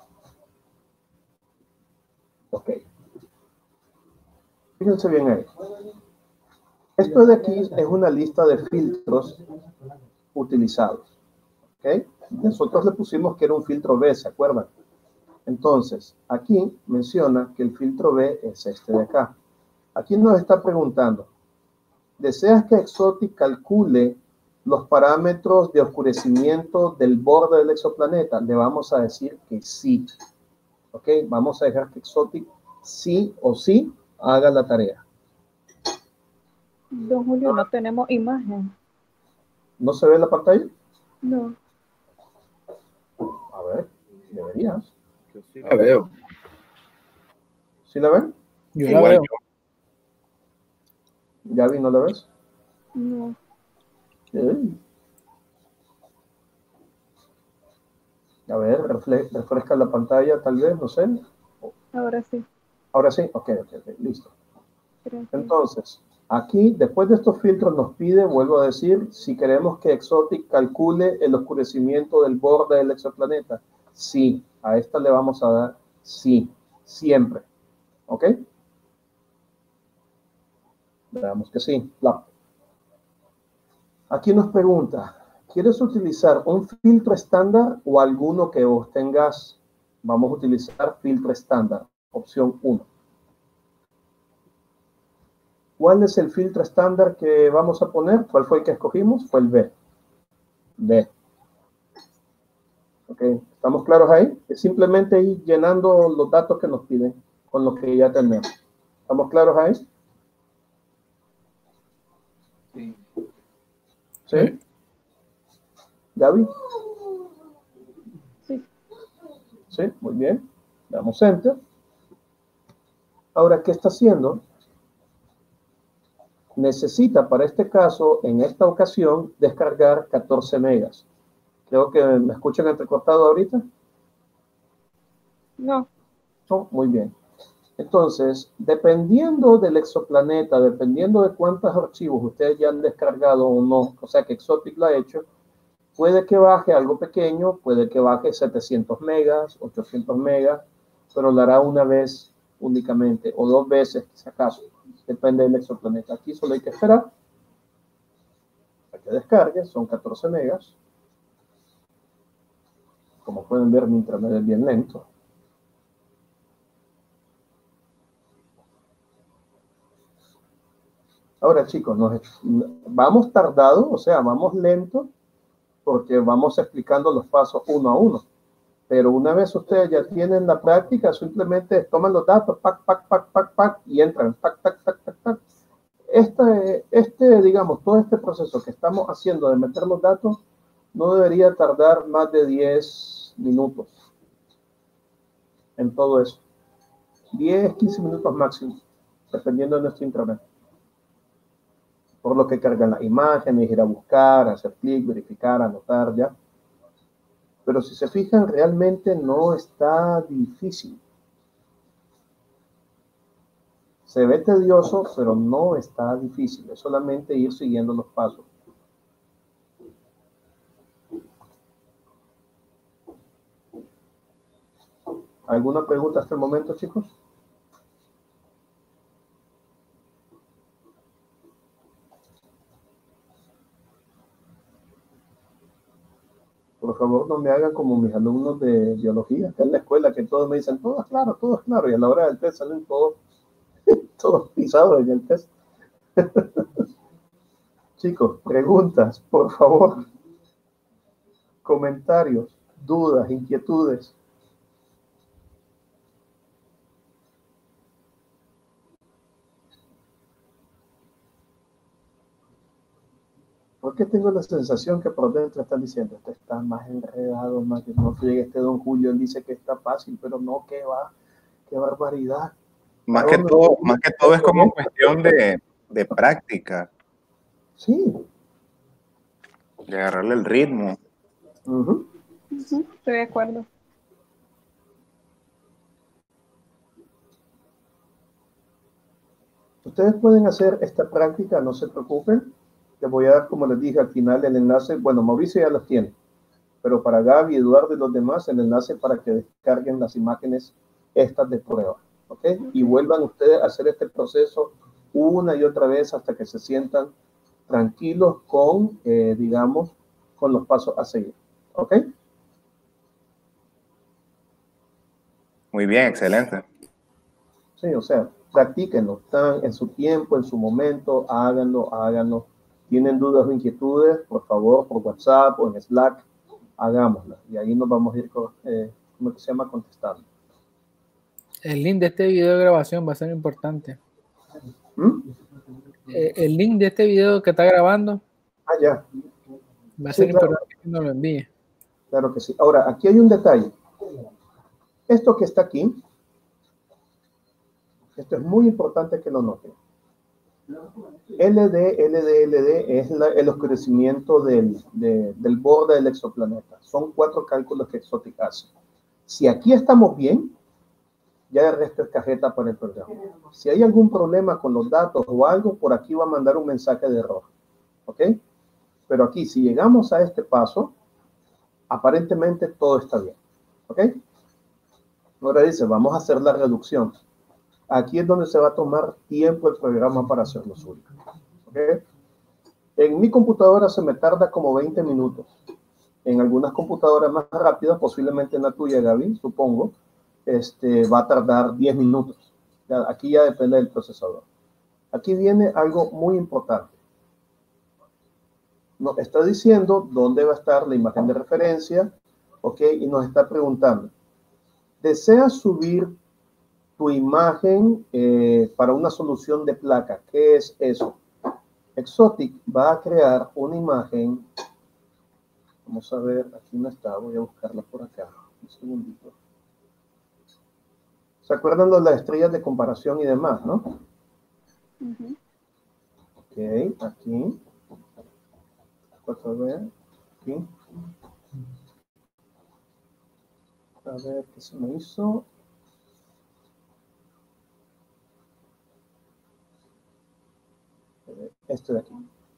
Ok. Fíjense bien ahí. Esto de aquí es una lista de filtros utilizados. ¿Ok? Nosotros le pusimos que era un filtro B, ¿se acuerdan? Entonces, aquí menciona que el filtro B es este de acá. Aquí nos está preguntando, ¿deseas que Exotic calcule los parámetros de oscurecimiento del borde del exoplaneta? Le vamos a decir que sí. ¿Ok? Vamos a dejar que Exotic sí o sí haga la tarea. Don Julio, no tenemos imagen. ¿No se ve la pantalla? No. A ver, deberías. Yo sí la veo. ¿Sí la ven? Yo la Igual veo. Gaby, ¿no la ves? No. A ver, refresca la pantalla, tal vez, no sé. Ahora sí. Ahora sí, ok, listo. Gracias. Entonces, aquí, después de estos filtros, nos pide, vuelvo a decir, si queremos que Exotic calcule el oscurecimiento del borde del exoplaneta. Sí, a esta le vamos a dar sí, siempre. ¿Ok? Veamos que sí. Aquí nos pregunta, ¿quieres utilizar un filtro estándar o alguno que vos tengas? Vamos a utilizar filtro estándar, opción 1. ¿Cuál es el filtro estándar que vamos a poner? ¿Cuál fue el que escogimos? Fue el B. B. Ok, ¿estamos claros ahí? Es simplemente ir llenando los datos que nos piden con lo que ya tenemos. ¿Estamos claros ahí? Sí. ¿Sí? ¿Gaby? Sí. Sí, muy bien. Damos Enter. Ahora, ¿qué está haciendo? Necesita, para este caso, en esta ocasión, descargar 14 megas. Creo que me escuchan entrecortado ahorita. No. No, muy bien. Entonces, dependiendo del exoplaneta, dependiendo de cuántos archivos ustedes ya han descargado o no, o sea que Exotic lo ha hecho, puede que baje algo pequeño, puede que baje 700 megas, 800 megas, pero lo hará una vez únicamente, o dos veces, si acaso. Depende del exoplaneta. Aquí solo hay que esperar a que descargue, son 14 megas. Como pueden ver, mi internet es bien lento. Ahora, chicos, vamos tardado, o sea, vamos lento, porque vamos explicando los pasos uno a uno. Pero una vez ustedes ya tienen la práctica, simplemente toman los datos, pac, pac, pac, pac, pac, y entran, pac, tac, tac, tac, tac. Digamos, todo este proceso que estamos haciendo de meter los datos no debería tardar más de 10 minutos en todo eso. 10, 15 minutos máximo, dependiendo de nuestro internet. Por lo que cargan las imágenes, ir a buscar, hacer clic, verificar, anotar ya. Pero si se fijan, realmente no está difícil. Se ve tedioso, pero no está difícil. Es solamente ir siguiendo los pasos. ¿Alguna pregunta hasta el momento, chicos? Por favor, no me hagan como mis alumnos de biología, que en la escuela, que todos me dicen, todo es claro, y a la hora del test salen todos pisados en el test. Chicos, preguntas, por favor. Comentarios, dudas, inquietudes. Porque tengo la sensación que por dentro están diciendo, esto está más enredado, más que no llegue este don Julio, él dice que está fácil, pero no, que va, qué barbaridad. Más que todo es como cuestión de práctica. Sí. De agarrarle el ritmo. Estoy de acuerdo. Ustedes pueden hacer esta práctica, no se preocupen. Les voy a dar, como les dije, al final el enlace. Bueno, Mauricio ya los tiene, pero para Gaby, Eduardo y los demás, el enlace para que descarguen las imágenes estas de prueba. ¿Ok? Y vuelvan ustedes a hacer este proceso una y otra vez hasta que se sientan tranquilos con, digamos, con los pasos a seguir. ¿Ok? Muy bien, excelente. Sí, o sea, practíquenlo. Están en su tiempo, en su momento, háganlo. ¿Tienen dudas o inquietudes? Por favor, por WhatsApp o en Slack, hagámoslas. Y ahí nos vamos a ir, ¿cómo se llama? Contestando. El link de este video de grabación va a ser importante. El link de este video que está grabando ya. va a ser importante que nos lo envíe. Claro que sí. Ahora, aquí hay un detalle. Esto que está aquí, esto es muy importante que lo noten. LD es el oscurecimiento del borde del exoplaneta. Son 4 cálculos que Exotic hace. Si aquí estamos bien, ya el resto es cajeta para el programa. Si hay algún problema con los datos o algo, por aquí va a mandar un mensaje de error. ¿Ok? Pero aquí, si llegamos a este paso, aparentemente todo está bien. ¿Ok? Ahora dice, vamos a hacer la reducción. Aquí es donde se va a tomar tiempo el programa para hacer lo suyo. ¿Okay? En mi computadora se me tarda como 20 minutos. En algunas computadoras más rápidas, posiblemente en la tuya, Gaby, supongo, va a tardar 10 minutos. Aquí ya depende del procesador. Aquí viene algo muy importante. Nos está diciendo dónde va a estar la imagen de referencia, ¿ok? Y nos está preguntando, ¿deseas subir tu imagen para una solución de placa? ¿Qué es eso? Exotic va a crear una imagen. Vamos a ver, aquí no está, voy a buscarla por acá. Un segundito. ¿Se acuerdan de las estrellas de comparación y demás, no? Ujú. Ok, aquí. Vamos a ver, aquí. A ver qué se me hizo. Este de aquí.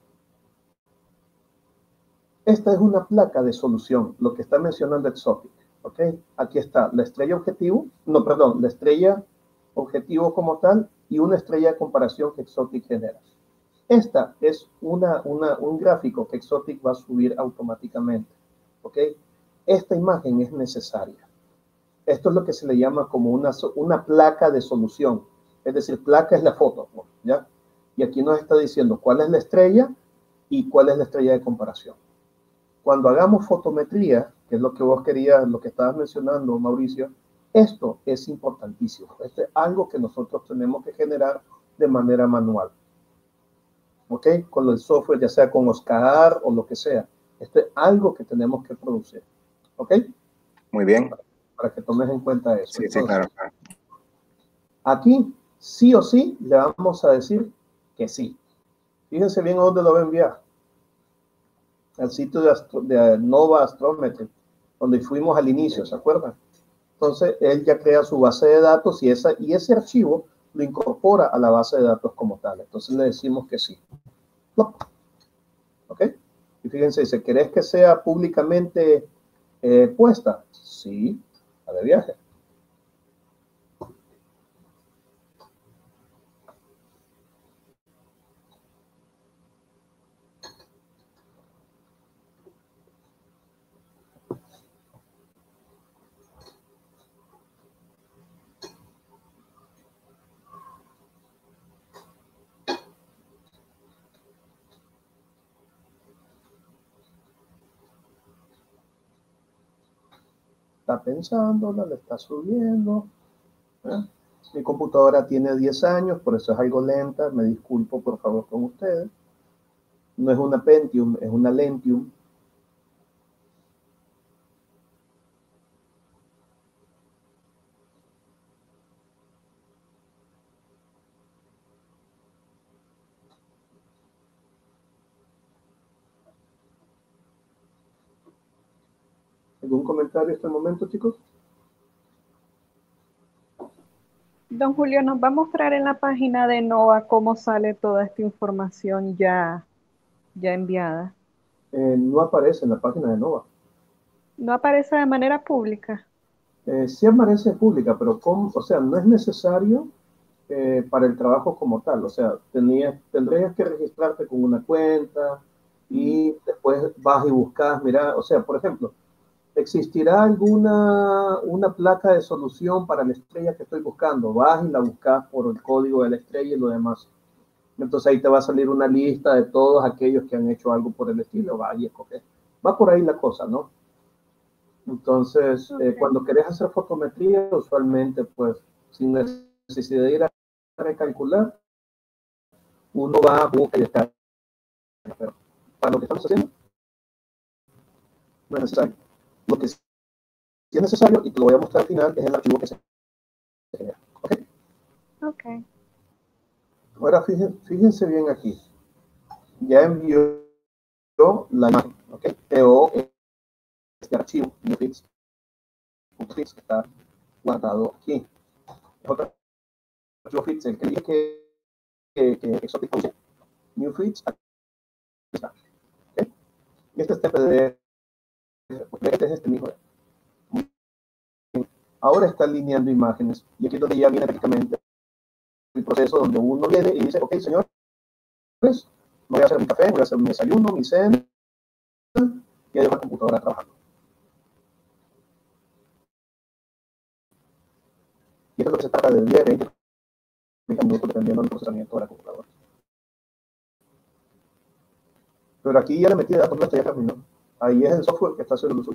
Esta es una placa de solución, lo que está mencionando Exotic. ¿Ok? Aquí está la estrella objetivo, no, perdón, la estrella objetivo como tal y una estrella de comparación que Exotic genera. Esta es un gráfico que Exotic va a subir automáticamente. ¿Ok? Esta imagen es necesaria. Esto es lo que se le llama como una placa de solución. Es decir, placa es la foto, ¿ya? Y aquí nos está diciendo cuál es la estrella y cuál es la estrella de comparación. Cuando hagamos fotometría, que es lo que vos querías, lo que estabas mencionando, Mauricio, esto es importantísimo. Este es algo que nosotros tenemos que generar de manera manual. ¿Ok? Con el software, ya sea con Oscar o lo que sea. Esto es algo que tenemos que producir. ¿Ok? Muy bien. Para que tomes en cuenta eso. Sí, Entonces, claro, claro. aquí, sí o sí, le vamos a decir que sí. Fíjense bien a dónde lo va a enviar. Al sitio de Nova Astrometry, donde fuimos al inicio, ¿se acuerdan? Entonces, él ya crea su base de datos y ese archivo lo incorpora a la base de datos como tal. Entonces, le decimos que sí. ¿Ok? Y fíjense, dice, ¿querés que sea públicamente puesta? Sí, a de viaje. Está pensando, le está subiendo. ¿Eh? Mi computadora tiene 10 años, por eso es algo lenta. Me disculpo, por favor, con ustedes. No es una Pentium, es una Lentium. ¿Algún comentario hasta el momento, chicos? Don Julio, nos va a mostrar en la página de NOAA cómo sale toda esta información ya enviada. No aparece en la página de Nova. No aparece de manera pública. Sí aparece pública, pero o sea, no es necesario para el trabajo como tal. O sea, tendrías que registrarte con una cuenta y después vas y buscas, mira, o sea, por ejemplo, ¿existirá una placa de solución para la estrella que estoy buscando? Vas y la buscas por el código de la estrella y lo demás. Entonces ahí te va a salir una lista de todos aquellos que han hecho algo por el estilo. Va y escoges. Va por ahí la cosa, ¿no? Entonces, Okay. cuando querés hacer fotometría, usualmente, pues, sin necesidad de ir a recalcular, uno va, busca y descarga. Pero para lo que estamos haciendo, no es necesario. Lo que sí es necesario, y te lo voy a mostrar al final, es el archivo que se genera. ¿Ok? Ok. Ahora, fíjense bien aquí. Ya envió la imagen, ¿ok? Creó este archivo, newfits, que está guardado aquí. Es otro archivo fits, el que dije que Exotic use. Newfits, aquí está. ¿Okay? Y este es PDF, este es este mismo. Ahora está alineando imágenes y aquí es donde ya viene prácticamente el proceso donde uno viene y dice, ok, señores, voy a hacer mi café, voy a hacer mi desayuno, mi cena y hay una computadora trabajando. Y esto es lo que se trata del día 20 minutos dependiendo del procesamiento de la computadora. Pero aquí ya le metí datos, no ya terminó. Ahí es el software que está haciendo el uso.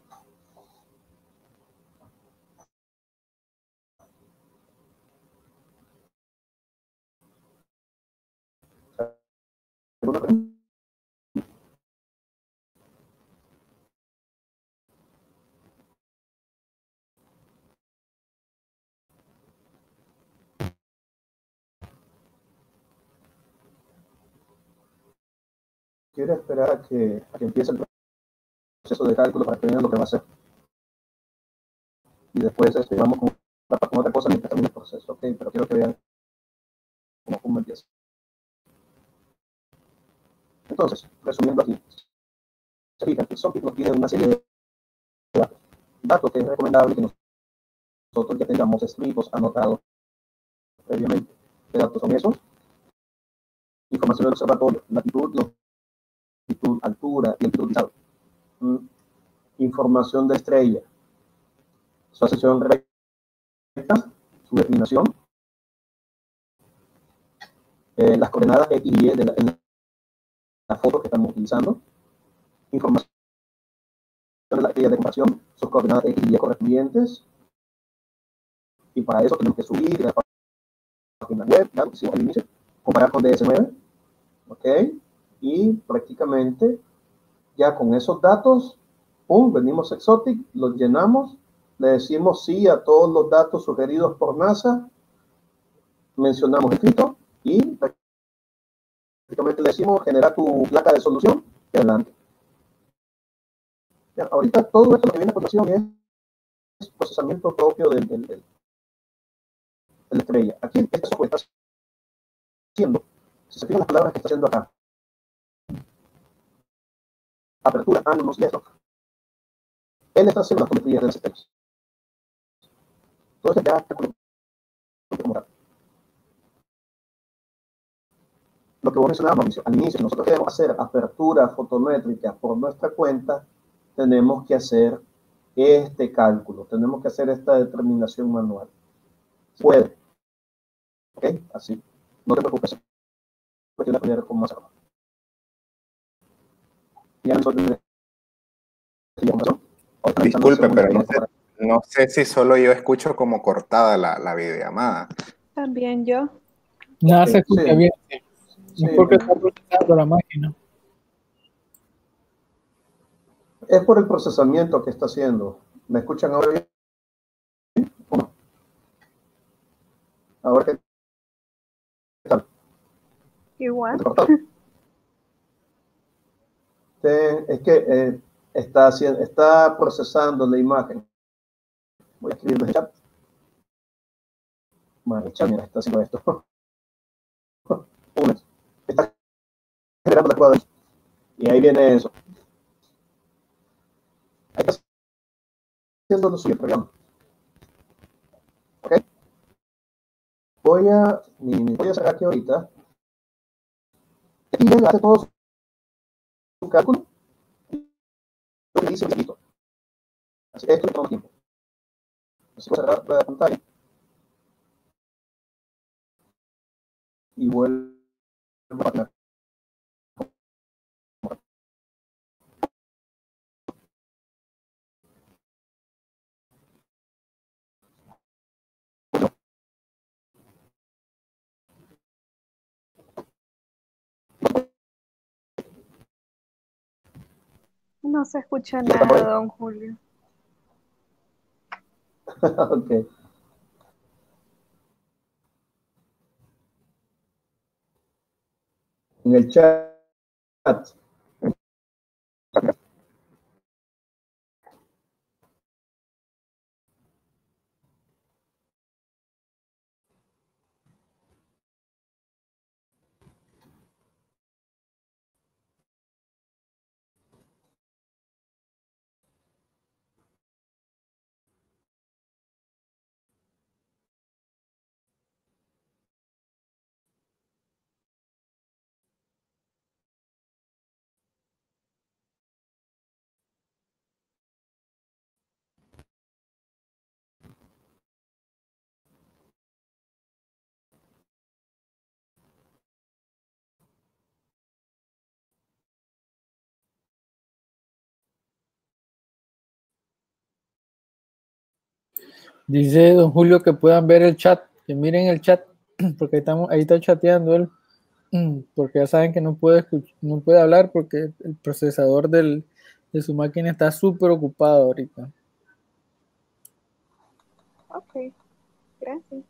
¿Alguna pregunta? Quiere esperar a que empiece el proceso de cálculo para que vean lo que va a hacer. Y después vamos con otra cosa mientras termine el proceso, ¿ok? Pero quiero que vean cómo empieza. Entonces, resumiendo aquí, se fijan que Sophie nos tiene una serie de datos. Datos que es recomendable que nosotros ya tengamos escritos, anotados previamente. ¿Qué datos son esos? Información del observatorio, latitud, longitud, altura y altitud utilizado. Información de estrella, su ascensión recta, su declinación, las coordenadas X y Y de la foto que estamos utilizando, información de la estrella de comparación, sus coordenadas X y Y correspondientes, y para eso tenemos que subir la página web, ya lo hicimos al inicio, comparar con DS9, ¿ok? Y prácticamente ya con esos datos, venimos a Exotic, los llenamos, le decimos sí a todos los datos sugeridos por NASA, mencionamos el filtro y prácticamente le decimos generar tu placa de solución y adelante. Ya, ahorita todo esto lo que viene a continuación es procesamiento propio de la estrella. Aquí este software está haciendo, si se fijan las palabras que está haciendo acá, apertura, ángulos y eso, él está haciendo las geometrías de las estrellas. Todo esto ya está como tal. Lo que vos mencionabas, Mauricio, al inicio, si nosotros queremos hacer apertura fotométrica por nuestra cuenta, tenemos que hacer este cálculo, tenemos que hacer esta determinación manual. Puede, ¿ok? Así, no te preocupes, voy a aprender cómo hacerlo. Ya nosotros disculpe, pero no sé si solo yo escucho como cortada la videollamada. También yo. Nada se escucha sí, bien. sí, Es porque está procesando la máquina. es por el procesamiento que está haciendo. ¿Me escuchan ahora bien? ¿Cómo? Ahora qué tal. Igual. Es que está procesando la imagen. Voy a escribirlo en el chat. Maricha, mira, está haciendo esto. Está generando la cuadra. Y ahí viene eso. Ahí está haciendo lo suyo, perdón. ¿Ok? Voy a sacar aquí ahorita. Aquí ya hace todo su cálculo. Lo que dice listo. Así que esto le toma tiempo. Así que voy a cerrar la pantalla. Y vuelvo a poner. No se escucha nada, don Julio. Ok. En el chat. Dice don Julio que puedan ver el chat, que miren el chat, porque ahí está chateando él, porque ya saben que no puede no puede hablar porque el procesador de su máquina está súper ocupado ahorita. Ok, gracias.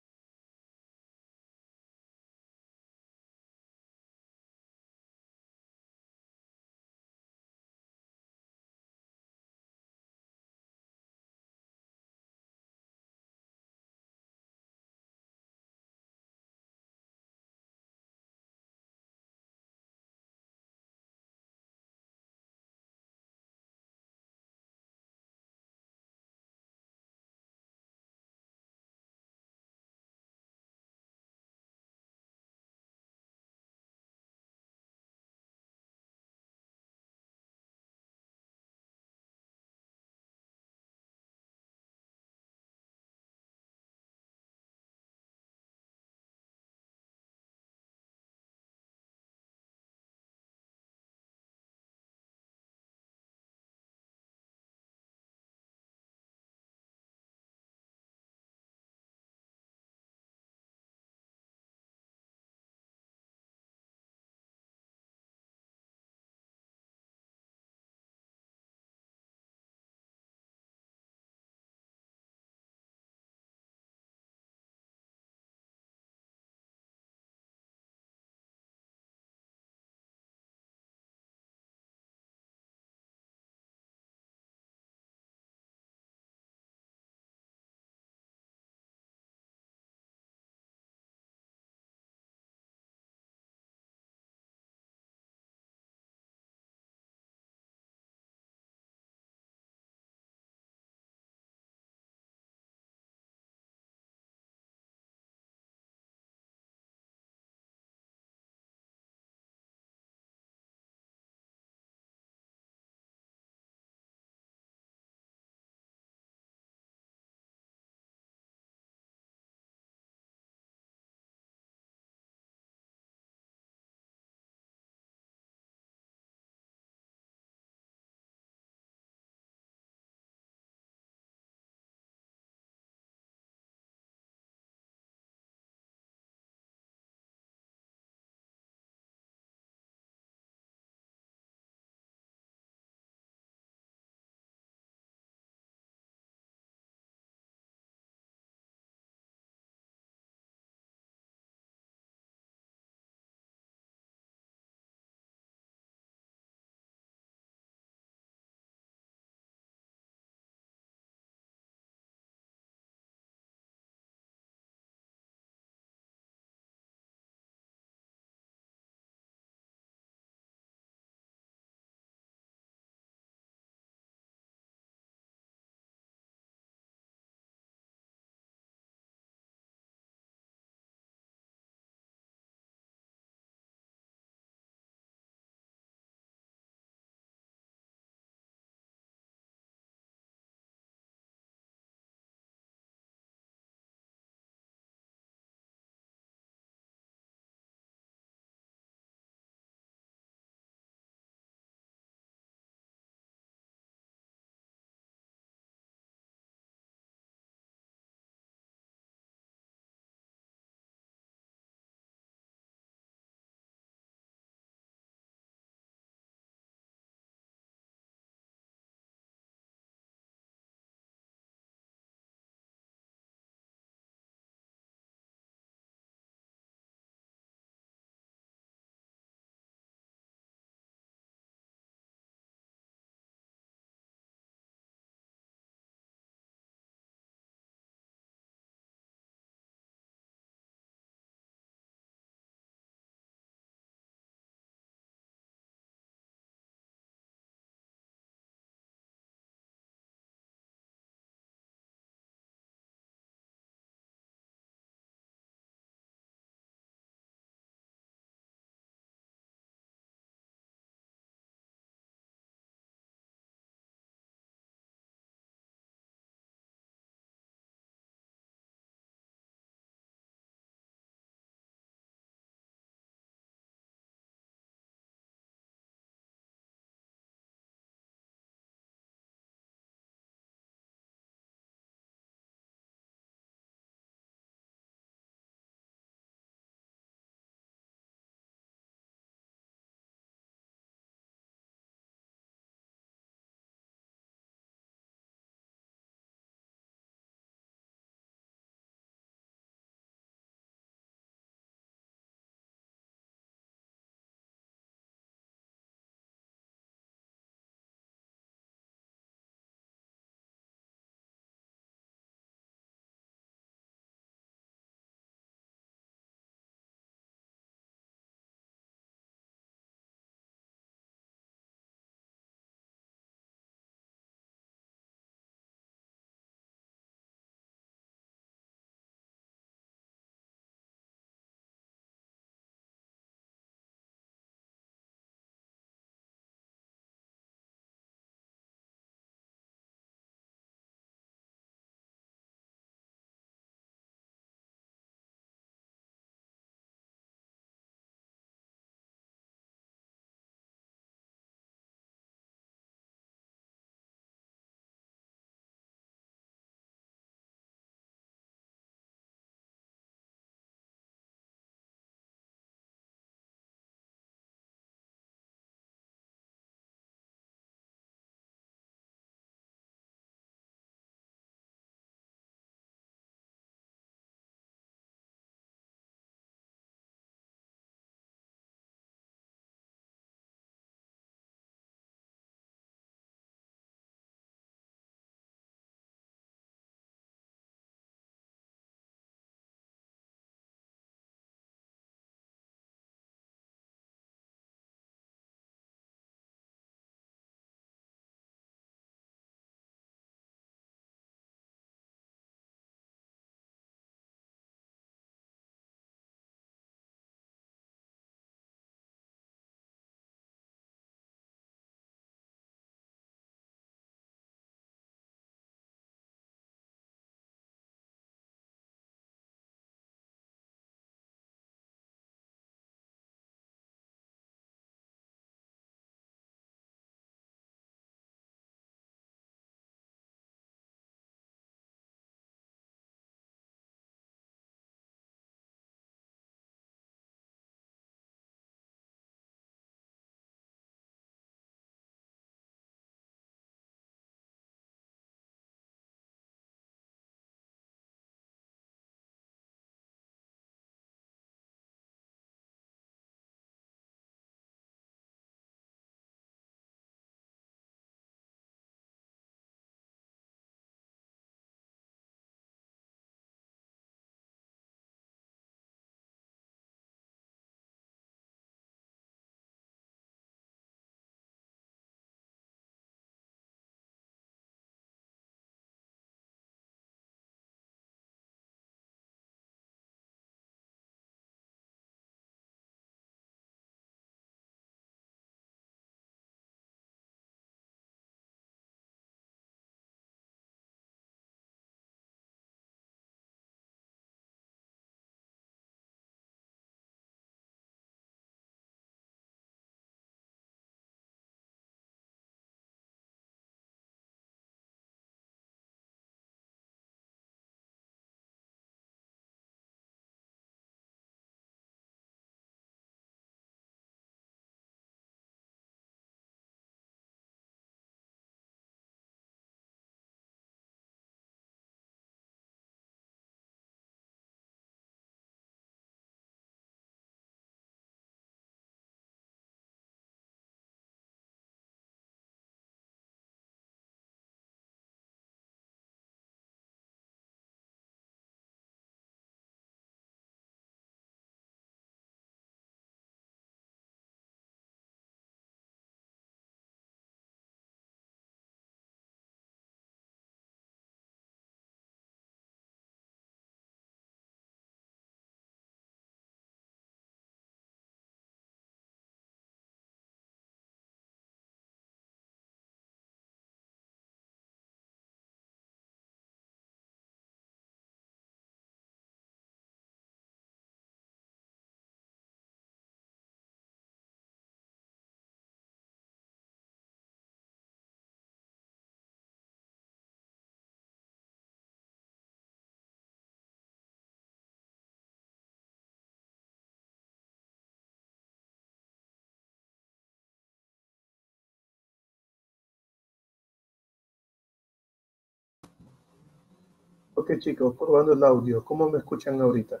Ok, chicos, probando el audio. ¿Cómo me escuchan ahorita?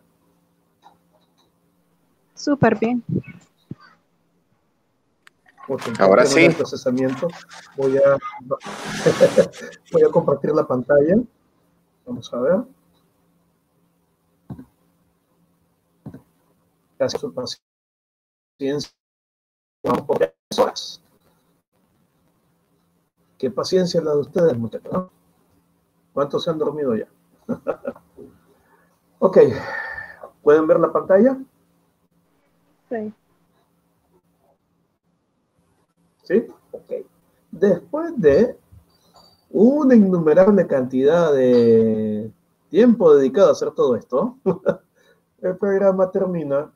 Súper bien. Ok, Ahora tema de sí. procesamiento. Voy a compartir la pantalla. Vamos a ver. Gracias por su paciencia. Vamos por 3 horas. Qué paciencia la de ustedes, muchachos, ¿no? ¿Cuántos se han dormido ya? Ok, ¿pueden ver la pantalla? Sí. ¿Sí? Ok. Después de una innumerable cantidad de tiempo dedicado a hacer todo esto, el programa termina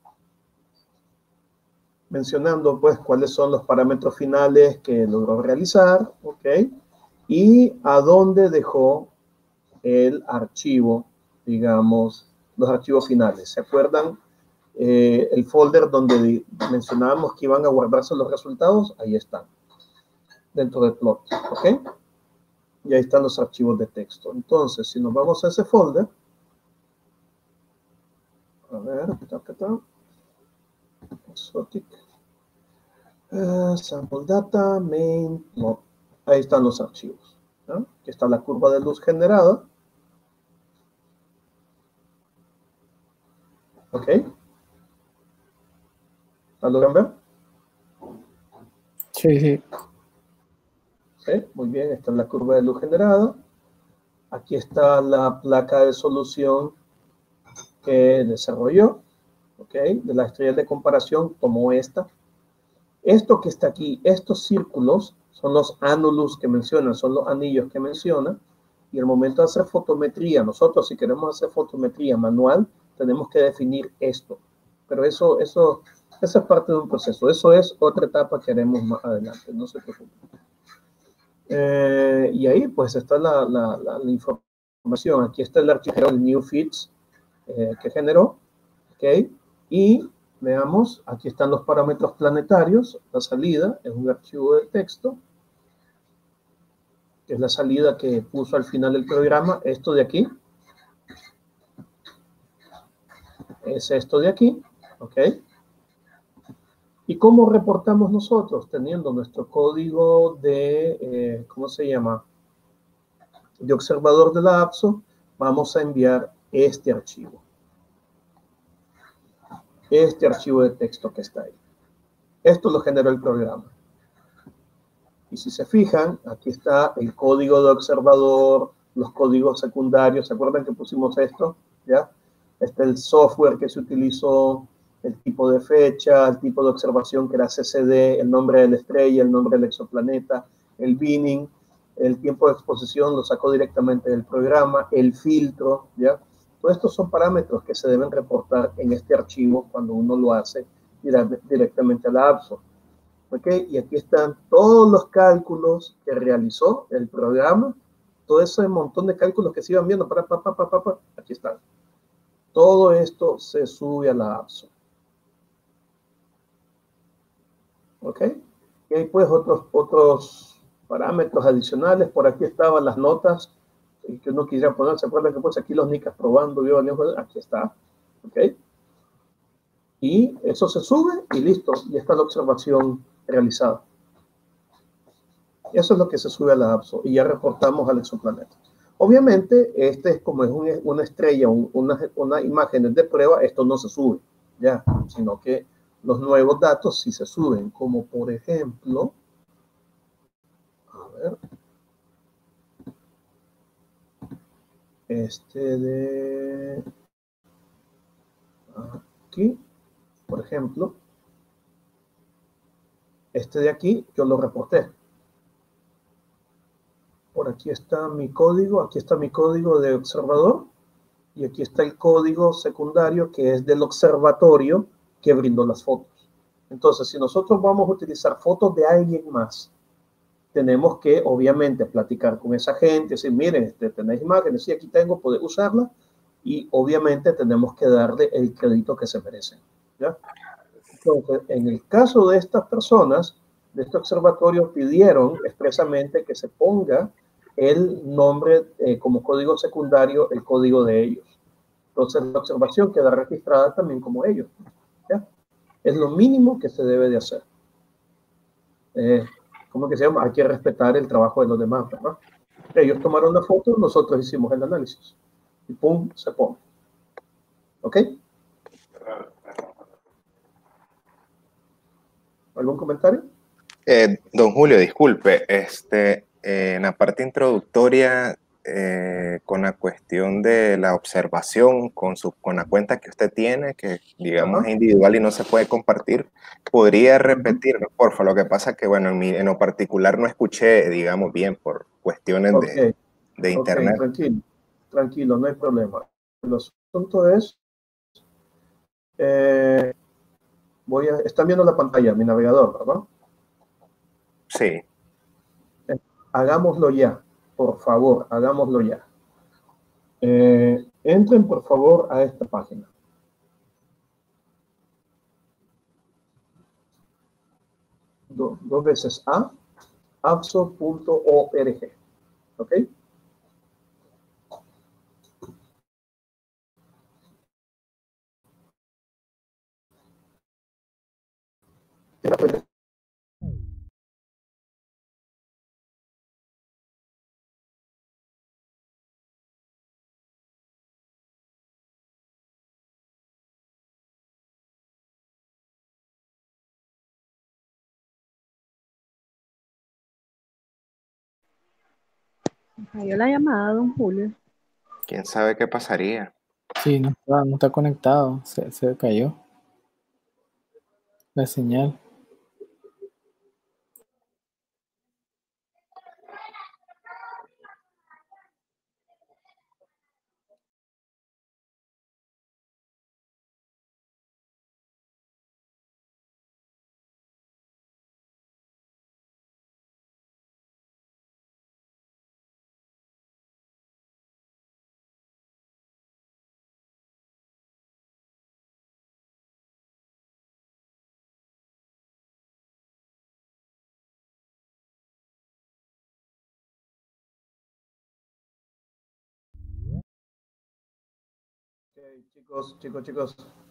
mencionando pues cuáles son los parámetros finales que logró realizar, ¿ok? Y a dónde dejó el archivo, digamos, los archivos finales. ¿Se acuerdan? El folder donde mencionábamos que iban a guardarse los resultados, ahí están, dentro del plot, ¿ok? Y ahí están los archivos de texto. Entonces, si nos vamos a ese folder, a ver, exotic, sample data, main, no, ahí están los archivos, ¿no? Aquí está la curva de luz generada, ¿ok? ¿La logran ver? Sí, sí. ¿Sí? Muy bien, esta es la curva de luz generada. Aquí está la placa de solución que desarrolló, ¿ok? De las estrellas de comparación, tomó esta. Esto que está aquí, estos círculos, son los annulus que menciona, son los anillos que menciona, y al momento de hacer fotometría, nosotros si queremos hacer fotometría manual, tenemos que definir esto. Pero esa es parte de un proceso, eso es otra etapa que haremos más adelante, no se preocupen. Y ahí pues está la información, aquí está el archivo, el new feeds que generó, ¿ok? Y veamos, aquí están los parámetros planetarios, la salida es un archivo de texto, que es la salida que puso al final del programa, esto de aquí, es esto de aquí, ¿ok? ¿Y cómo reportamos nosotros? Teniendo nuestro código de, ¿cómo se llama? De observador de la APSO, vamos a enviar este archivo de texto que está ahí. Esto lo generó el programa. Y si se fijan, aquí está el código de observador, los códigos secundarios. ¿Se acuerdan que pusimos esto? ¿Ya? Está el software que se utilizó, el tipo de fecha, el tipo de observación que era CCD, el nombre de la estrella, el nombre del exoplaneta, el binning, el tiempo de exposición lo sacó directamente del programa, el filtro, ¿ya? Todos estos son parámetros que se deben reportar en este archivo cuando uno lo hace directamente a la APSO. ¿Ok? Y aquí están todos los cálculos que realizó el programa, todo ese montón de cálculos que se iban viendo, aquí están. Todo esto se sube a la APSO. ¿Ok? Y hay pues otros parámetros adicionales. Por aquí estaban las notas que uno quisiera poner. ¿Se acuerdan que pues aquí los nicas probando? Aquí está. ¿Ok? Y eso se sube y listo. Y está la observación realizada. Eso es lo que se sube a la APSO y ya reportamos al exoplaneta. Obviamente, este es como es una estrella, una imagen de prueba, esto no se sube, ya, sino que los nuevos datos sí se suben, como por ejemplo, a ver, este de aquí, por ejemplo, este de aquí, yo lo reporté. Por aquí está mi código de observador, y aquí está el código secundario que es del observatorio que brindó las fotos. Entonces, si nosotros vamos a utilizar fotos de alguien más, tenemos que, obviamente, platicar con esa gente, decir, miren, tenéis imágenes, sí, aquí tengo, podéis usarla, y obviamente tenemos que darle el crédito que se merecen, ¿ya? Entonces, en el caso de estas personas, de este observatorio, pidieron expresamente que se ponga el nombre como código secundario, el código de ellos. Entonces la observación queda registrada también como ellos. ¿Ya? Es lo mínimo que se debe de hacer. ¿Cómo que se llama? Hay que respetar el trabajo de los demás, ¿verdad? Ellos tomaron la foto, nosotros hicimos el análisis. Y pum, se pone. ¿Ok? ¿Algún comentario? Don Julio, disculpe, en la parte introductoria, con la cuestión de la observación con la cuenta que usted tiene, que digamos Ajá. es individual y no se puede compartir, ¿podría repetirlo, por favor? Lo que pasa es que, bueno, en lo particular no escuché, digamos, bien por cuestiones Ok, de ok, internet. tranquilo, no hay problema. El asunto es, eh, están viendo la pantalla, mi navegador, ¿verdad? Sí, Hagámoslo ya, por favor, hagámoslo ya. Entren por favor a esta página. Dos veces abso.org. ¿Ok? Cayó la llamada, don Julio. quién sabe qué pasaría. Sí, no está conectado, se cayó la señal. Ok, chicos.